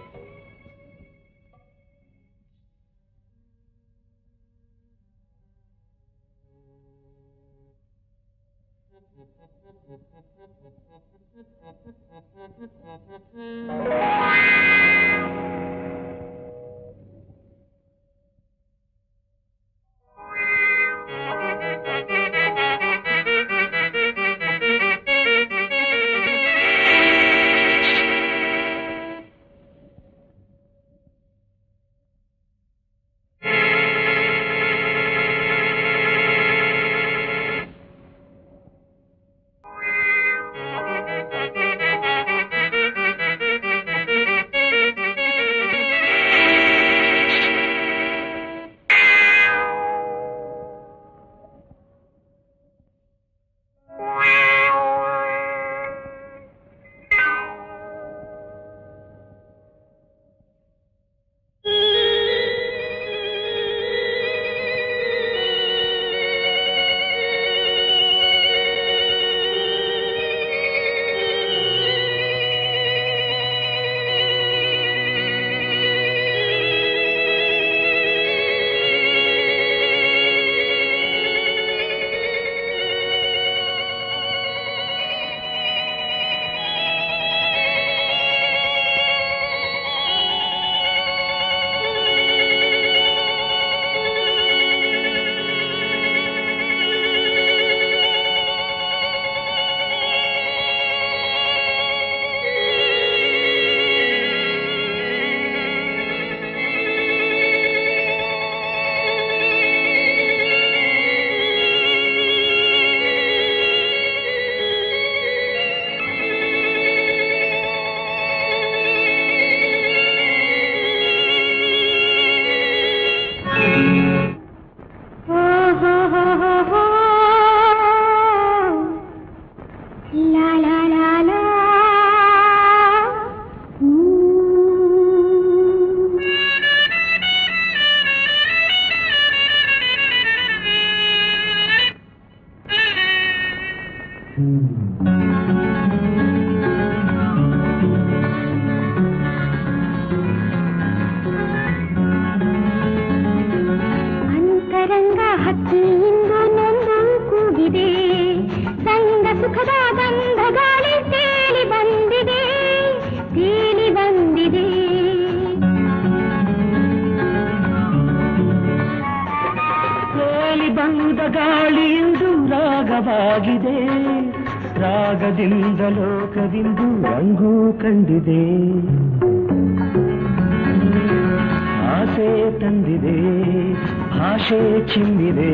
ಮನವಾಗಿದೆ ರಾಗದಿಂದ ಲೋಕದಿಂದು ರಂಗೂ ಕಂಡಿದೆ ಆಸೆ ತಂದಿದೆ ಭಾಷೆ ಚಿಮ್ಮಿದೆ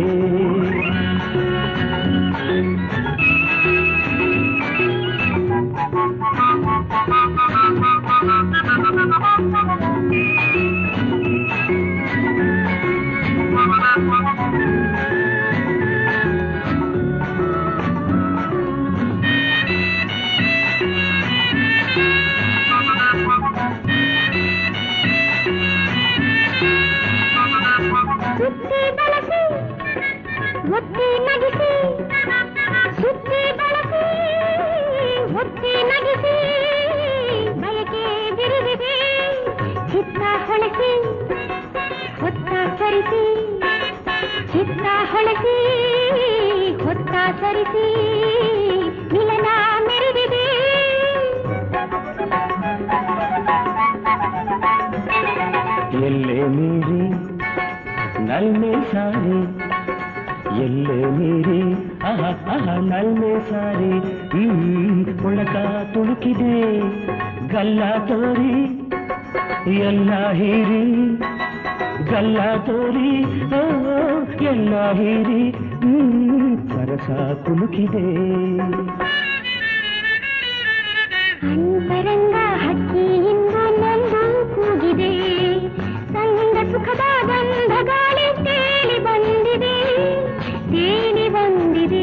ಒತ್ತಿ ನಗಿಸಿ ಸುತ್ತಿ ಬಳಸಿ ಒತ್ತಿ ನಗಿಸಿ ಬಯಕೆ ಬಿರುದಿದೆ ಚಿತ್ತ ಹೊಳಸಿ ಹೊತ್ತ ಸರಿಸಿ ಚಿತ್ತ ಹೊಳಸಿ ಹೊತ್ತ ಸರಿಸಿ ಮಿಲನ ಮೆರೆದಿದೆ ಎಲ್ಲೆ ಮೀರಿ ನಲ್ಮೆ ಸಾರಿ ಎಲ್ಲೆ ಮೀರಿ ನಲ್ಮೆ ಸಾರಿ ಒಳಕ ತುಳುಕಿದೆ ಗಲ್ಲ ತೋರಿ ಎಲ್ಲ ಹೀರಿ ಗಲ್ಲ ತೋರಿ ಎಲ್ಲ ಹೀರಿ ಸರಸ ಕುಲುಕಿದೆ ಅಂತರಂಗ ಹಕ್ಕಿಯಿಂದ ನೊಂದು ಕೂಗಿದೆ ಸಂಗ ಸುಖದ ಗಂಧ ಗಾಳಿ ತೇಲಿ ಬಂದಿದೆ ತೇಲಿ ಬಂದಿದೆ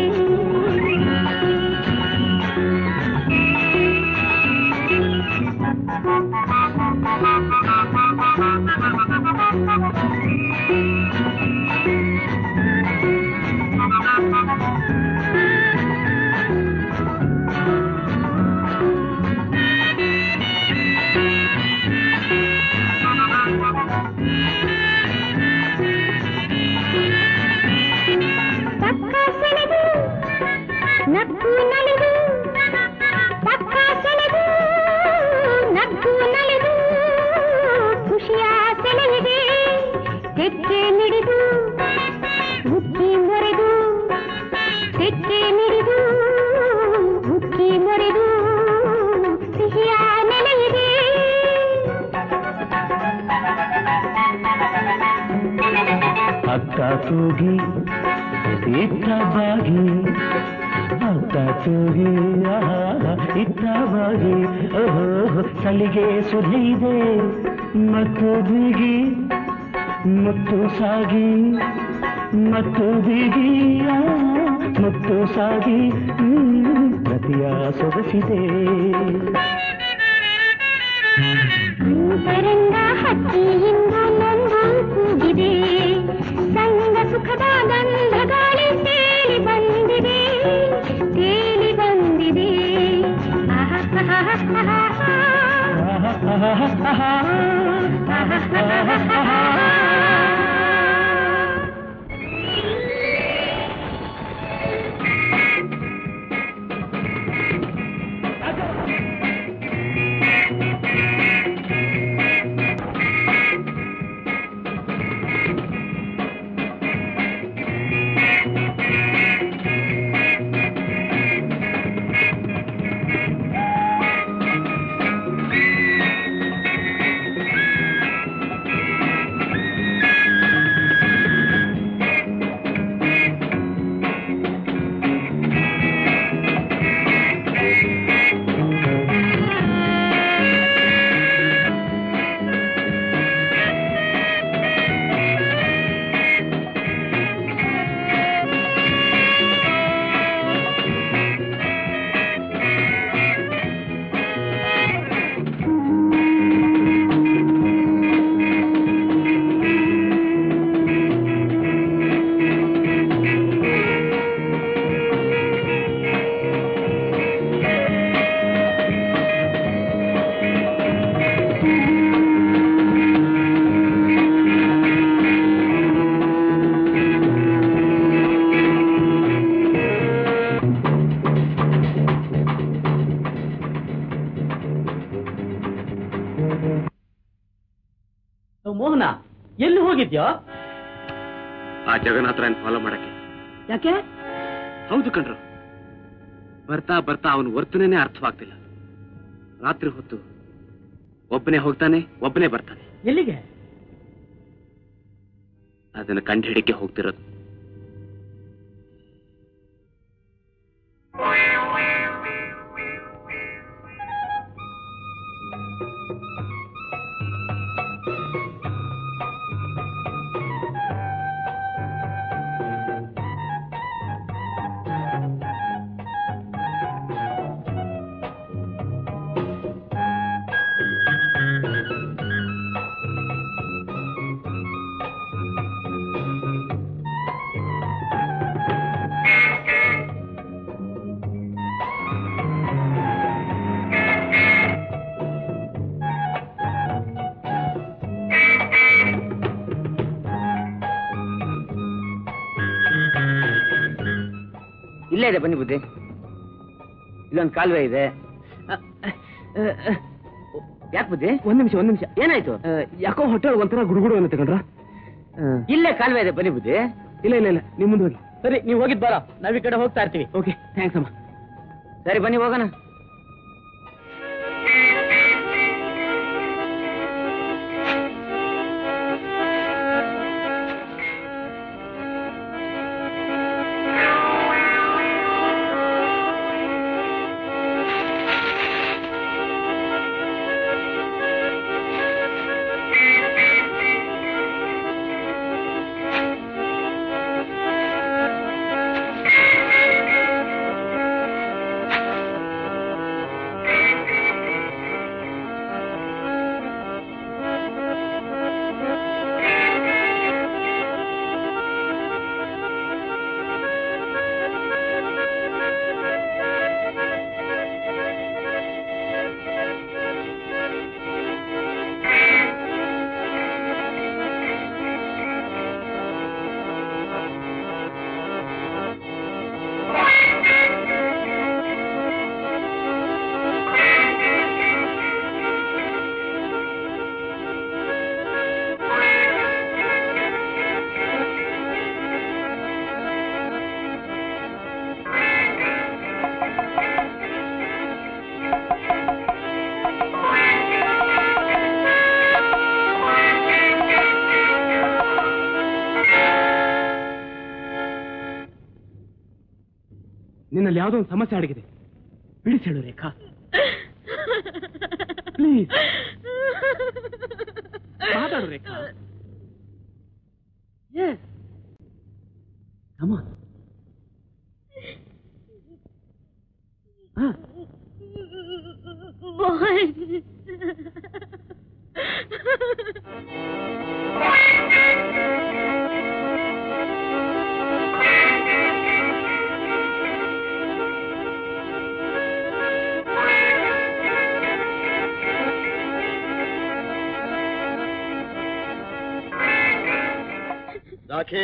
ನಕ್ಕು ನಲಿದು ಪಕ್ಕ ಸೆಳೆದು ನಕ್ಕು ನಲಿದು ಖುಷಿಯ ಸೆಳೆಯಿದೆ ತೆಕ್ಕೆ ಮಿಡಿದು ಉಕ್ಕಿ ಮೊರೆದು ತೆಕ್ಕೆ ಮಿಡಿದು ಉಕ್ಕಿ ಮೊರೆದು ಸಿಹಿಯ ನೆಲೆಯಿದೆ ಅಕ್ಕ ತೂಗಿ ಇತ್ತ ಬಾಗಿ ಅಕ್ಕ ತೂಗಿ ಇತ್ತ ಬಾಗಿ ಸಲಿಗೆ ಸುರಿದೆ ಮತ್ತು ಬೀಗಿ ಮತ್ತು ಸಾಗಿ ಮತ್ತು ಬೀಗಿ ಮತ್ತು ಸಾಗಿ ಪ್ರತಿಯ ಸೊಗಸಿದೆ ಅಂತರಂಗ ಹಕ್ಕಿಯಿಂದ ನೊಂದು ಕೂಗಿದೆ ಸಂಗ ಸುಖದ ಗಂಧ ಗಾಳಿ ತೇಲಿ ಬಂದಿದೆ ತೇಲಿ ಬಂದಿದೆ ಮೋಹನ ಎಲ್ಲಿ ಹೋಗಿದ್ಯೋ? ಆ ಜಗನ್ನಾಥರನ್ನ ಫಾಲೋ ಮಾಡಕ್ಕೆ. ಯಾಕೆ? ಹೌದು ಕಣ್ರು, ಬರ್ತಾ ಬರ್ತಾ ಅವನ ವರ್ತನೆನೇ ಅರ್ಥವಾಗ್ತಿಲ್ಲ. ರಾತ್ರಿ ಹೊತ್ತು ಒಬ್ಬನೇ ಹೋಗ್ತಾನೆ, ಒಬ್ಬನೇ ಬರ್ತಾನೆ. ಎಲ್ಲಿಗೆ? ಅದನ್ನು ಕಂಡು ಹಿಡಿಕೆ ಹೋಗ್ತಿರೋದು. ಇಲ್ಲೇ ಇದೆ, ಬನ್ನಿ ಬುದ್ಧಿ. ಇಲ್ಲೊಂದು ಕಾಲುವೆ ಇದೆ. ಯಾಕೆ ಬುದ್ಧಿ? ಒಂದ್ ನಿಮಿಷ. ಏನಾಯ್ತು? ಯಾಕೋ ಹೊಟ್ಟೆ ಒಂಥರ ಗುಡುಗುಡು ಅನ್ನತ್ತೆ ಕಣ್ರ. ಇಲ್ಲೇ ಕಾಲುವೆ ಇದೆ, ಬನ್ನಿ ಬುದ್ಧಿ. ಇಲ್ಲ ನೀವು ಮುಂದೆ ಹೋಗಿ. ಸರಿ, ನೀವು ಹೋಗಿದ್ ಬಾರ, ನಾವ್ ಈ ಕಡೆ ಹೋಗ್ತಾ ಇರ್ತೀವಿ. ಓಕೆ, ಥ್ಯಾಂಕ್ಸ್ ಅಮ್ಮ. ಸರಿ ಬನ್ನಿ ಹೋಗೋಣ. ನಿನ್ನಲ್ಲಿ ಯಾವುದೋ ಒಂದು ಸಮಸ್ಯೆ ಅಡಗಿದೆ. ಬಿಡಿಸಿ ಹೇಳು ರೇಖಾ, ಪ್ಲೀಸ್ ಮಾತಾಡು ರೇಖಾ. ಅಮ್ಮ ರಾಖಿ,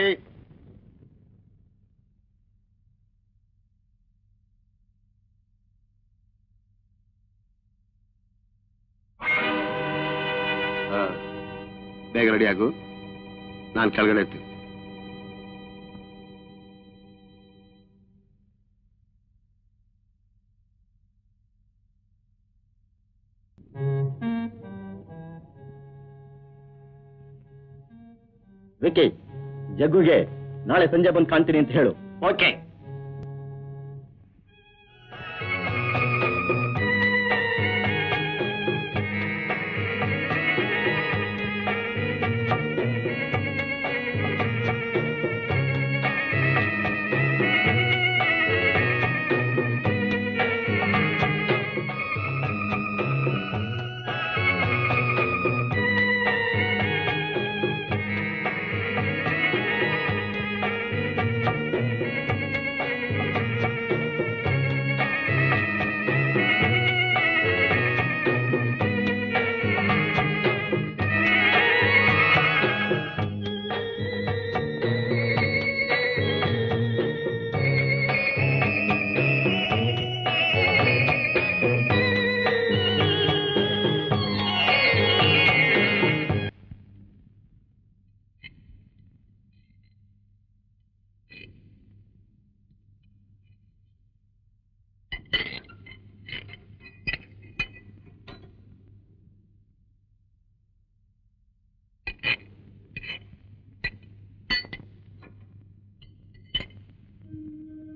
ಬೇಗ ರೆಡಿ ಆಗು, ನಾನು ಕೆಳಗಡೆ ಇರ್ತೀನಿ. ವಿಕಿ, ಜಗ್ಗುಗೆ ನಾಳೆ ಸಂಜೆ ಬಂದು ಕಾಣ್ತೀನಿ ಅಂತ ಹೇಳು. ಓಕೆ.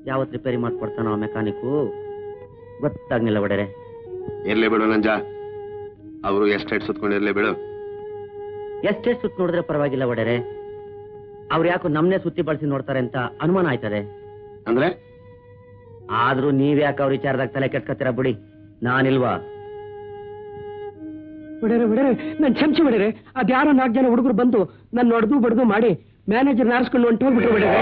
ಯಾವತ್ತು ರಿಪೇರಿ ಮಾಡ್ಕೊಡ್ತಾನೋ ಆ ಮೆಕ್ಯಾನಿಕ್ಕು ಗೊತ್ತಾಗ್ನಿಲ್ಲ ಒಡೆರೆ. ಇರ್ಲಿ ಬಿಡು ನಂಜ, ಅವರು ಎಸ್ಟೇಟ್ ಸುತ್ಕೊಂಡಿರ್ಲಿ ಬಿಡು. ಎಷ್ಟೇ ಸುತ್ತ ನೋಡಿದ್ರೆ ಪರವಾಗಿಲ್ಲ ಒಡೆರೆ, ಅವ್ರು ಯಾಕೋ ನಮ್ನೆ ಸುತ್ತಿ ಬಳಸಿ ನೋಡ್ತಾರೆ ಅಂತ ಅನುಮಾನ ಆಯ್ತದೆ. ಅಂದ್ರೆ ಆದ್ರೂ ನೀವ್ಯಾಕೆ ಅವ್ರ ವಿಚಾರದಾಗ ತಲೆ ಕೆಟ್ಕತ್ತೀರ ಬಿಡಿ, ನಾನಿಲ್ವಾ? ಬಿಡರೆ ನನ್ ಚಮಚಿ ಬಿಡರೆ. ಅದ್ಯಾರೋ 4 ಜನ ಹುಡುಗರು ಬಂದು ನನ್ನ ಹೊಡೆದು ಬಡ್ದು ಮಾಡಿ ಮ್ಯಾನೇಜರ್ ನಾರಿಸ್ಕೊಂಡು ಹೊಂಟು ಹೋಗ್ಬಿಟ್ರು ಬಿಡರೆ.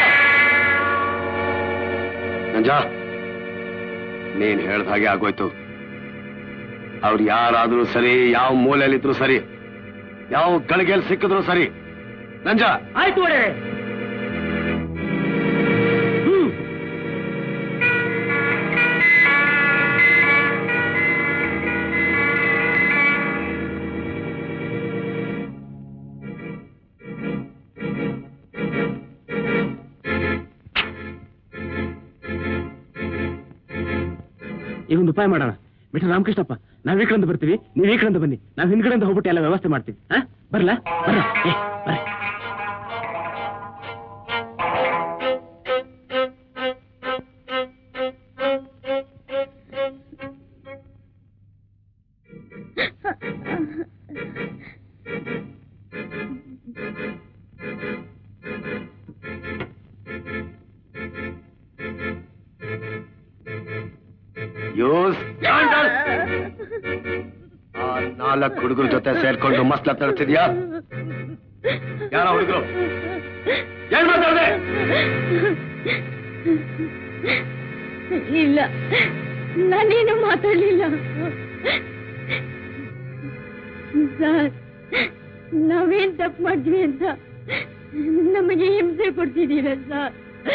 ನಂಜ, ನೀನ್ ಹೇಳ್ದ ಹಾಗೆ ಆಗೋಯ್ತು. ಅವ್ರು ಯಾರಾದ್ರೂ ಸರಿ, ಯಾವ ಮೂಲೆಯಲ್ಲಿದ್ರು ಸರಿ, ಯಾವ ಗಳಿಗೆಯಲ್ಲಿ ಸಿಕ್ಕಿದ್ರು ಸರಿ. ನಂಜ ಆಯ್ತು ಒಡೆರೆ. ಈಗ ಒಂದು ಉಪಾಯ ಮಾಡೋಣ. ಬಿಟ್ಟ ರಾಮಕೃಷ್ಣಪ್ಪ, ನಾವ್ ಈ ಕಡೆಯಿಂದ ಬರ್ತೀವಿ, ನೀವ್ ಈ ಕಡೆಯಿಂದ ಬನ್ನಿ. ನಾವ್ ಹಿಂದ್ಗಡೆಯಿಂದ ಹೋಗ್ಬಿಟ್ಟು ಎಲ್ಲ ವ್ಯವಸ್ಥೆ ಮಾಡ್ತೀವಿ. ಬರ್ಲಾ? ಬರ್ರ ಬರ್ರ. ಆ 4 ಹುಡುಗರ ಜೊತೆ ಸೇರ್ಕೊಂಡು ಮಸ್ಲತ್ ನಡೆಸಿದ್ಯಾ? ಯಾರ ಹುಡುಗರು? ಏನ್ ಮಾತಾಡ್ದೆ? ಇಲ್ಲ, ನಾನೇನು ಮಾತಾಡ್ಲಿಲ್ಲ ಸರ್. ನಾವೇನ್ ತಪ್ಪು ಮಾಡಿದ್ವಿ ಅಂತ ನಮಗೆ ಹಿಂಸೆ ಕೊಡ್ತಿದ್ದೀರ ಸರ್.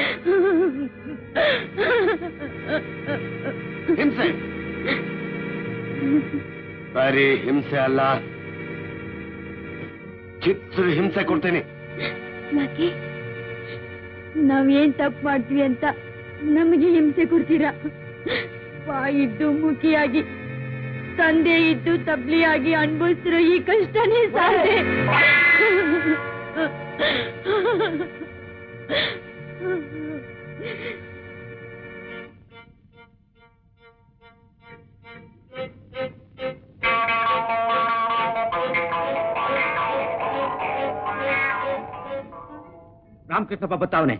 ಹಿಂಸೆ? ಬರೀ ಹಿಂಸೆ ಅಲ್ಲ, ಚಿತ್ರ ಹಿಂಸೆ ಕೊಡ್ತೇನೆ. ಯಾಕೆ? ನಾವೇನ್ ತಪ್ಪು ಮಾಡ್ತೀವಿ ಅಂತ ನಮಗೆ ಹಿಂಸೆ ಕೊಡ್ತೀರಾ? ಬಾಯಿದ್ದು ಮುಖಿಯಾಗಿ, ತಂದೆ ಇದ್ದು ತಬ್ಲಿಯಾಗಿ ಅನುಭವಿಸ್ತಿರೋ ಈ ಕಷ್ಟನೇ ಸಾಧ್ಯ. ರಾಮಕೃಷ್ಣಪ್ಪ ಬತ್ತಾವನೆ.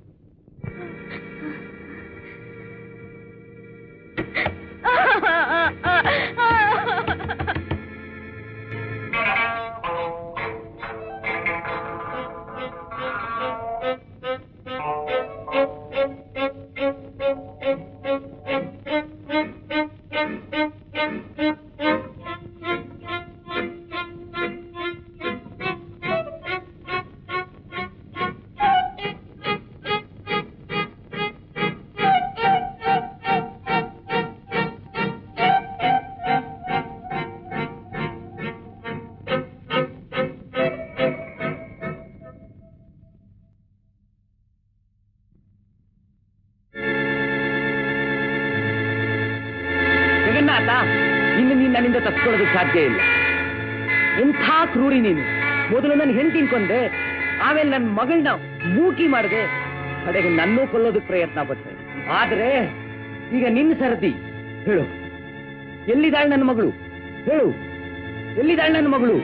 ಇನ್ನು ನೀನು ನನ್ನಿಂದ ತಪ್ಪಿಕೊಳ್ಳೋದಕ್ಕೆ ಸಾಧ್ಯ ಇಲ್ಲ. ಎಂಥ ಕ್ರೂರಿ ನೀನು. ಮೊದಲು ನನ್ನ ಹೆಂಡತಿನ ಕೊಂದೆ, ಆಮೇಲೆ ನನ್ನ ಮಗಳನ್ನ ಮೂಕಿ ಮಾಡಿದೆ, ಕಡೆಗೆ ನನ್ನೂ ಕೊಲ್ಲೋದಕ್ಕೆ ಪ್ರಯತ್ನ ಪಟ್ಟೆ. ಆದ್ರೆ ಈಗ ನಿನ್ನ ಸರದಿ. ಹೇಳು, ಎಲ್ಲಿದ್ದಾಳೆ ನನ್ನ ಮಗಳು? ಹೇಳು, ಎಲ್ಲಿದ್ದಾಳೆ ನನ್ನ ಮಗಳು?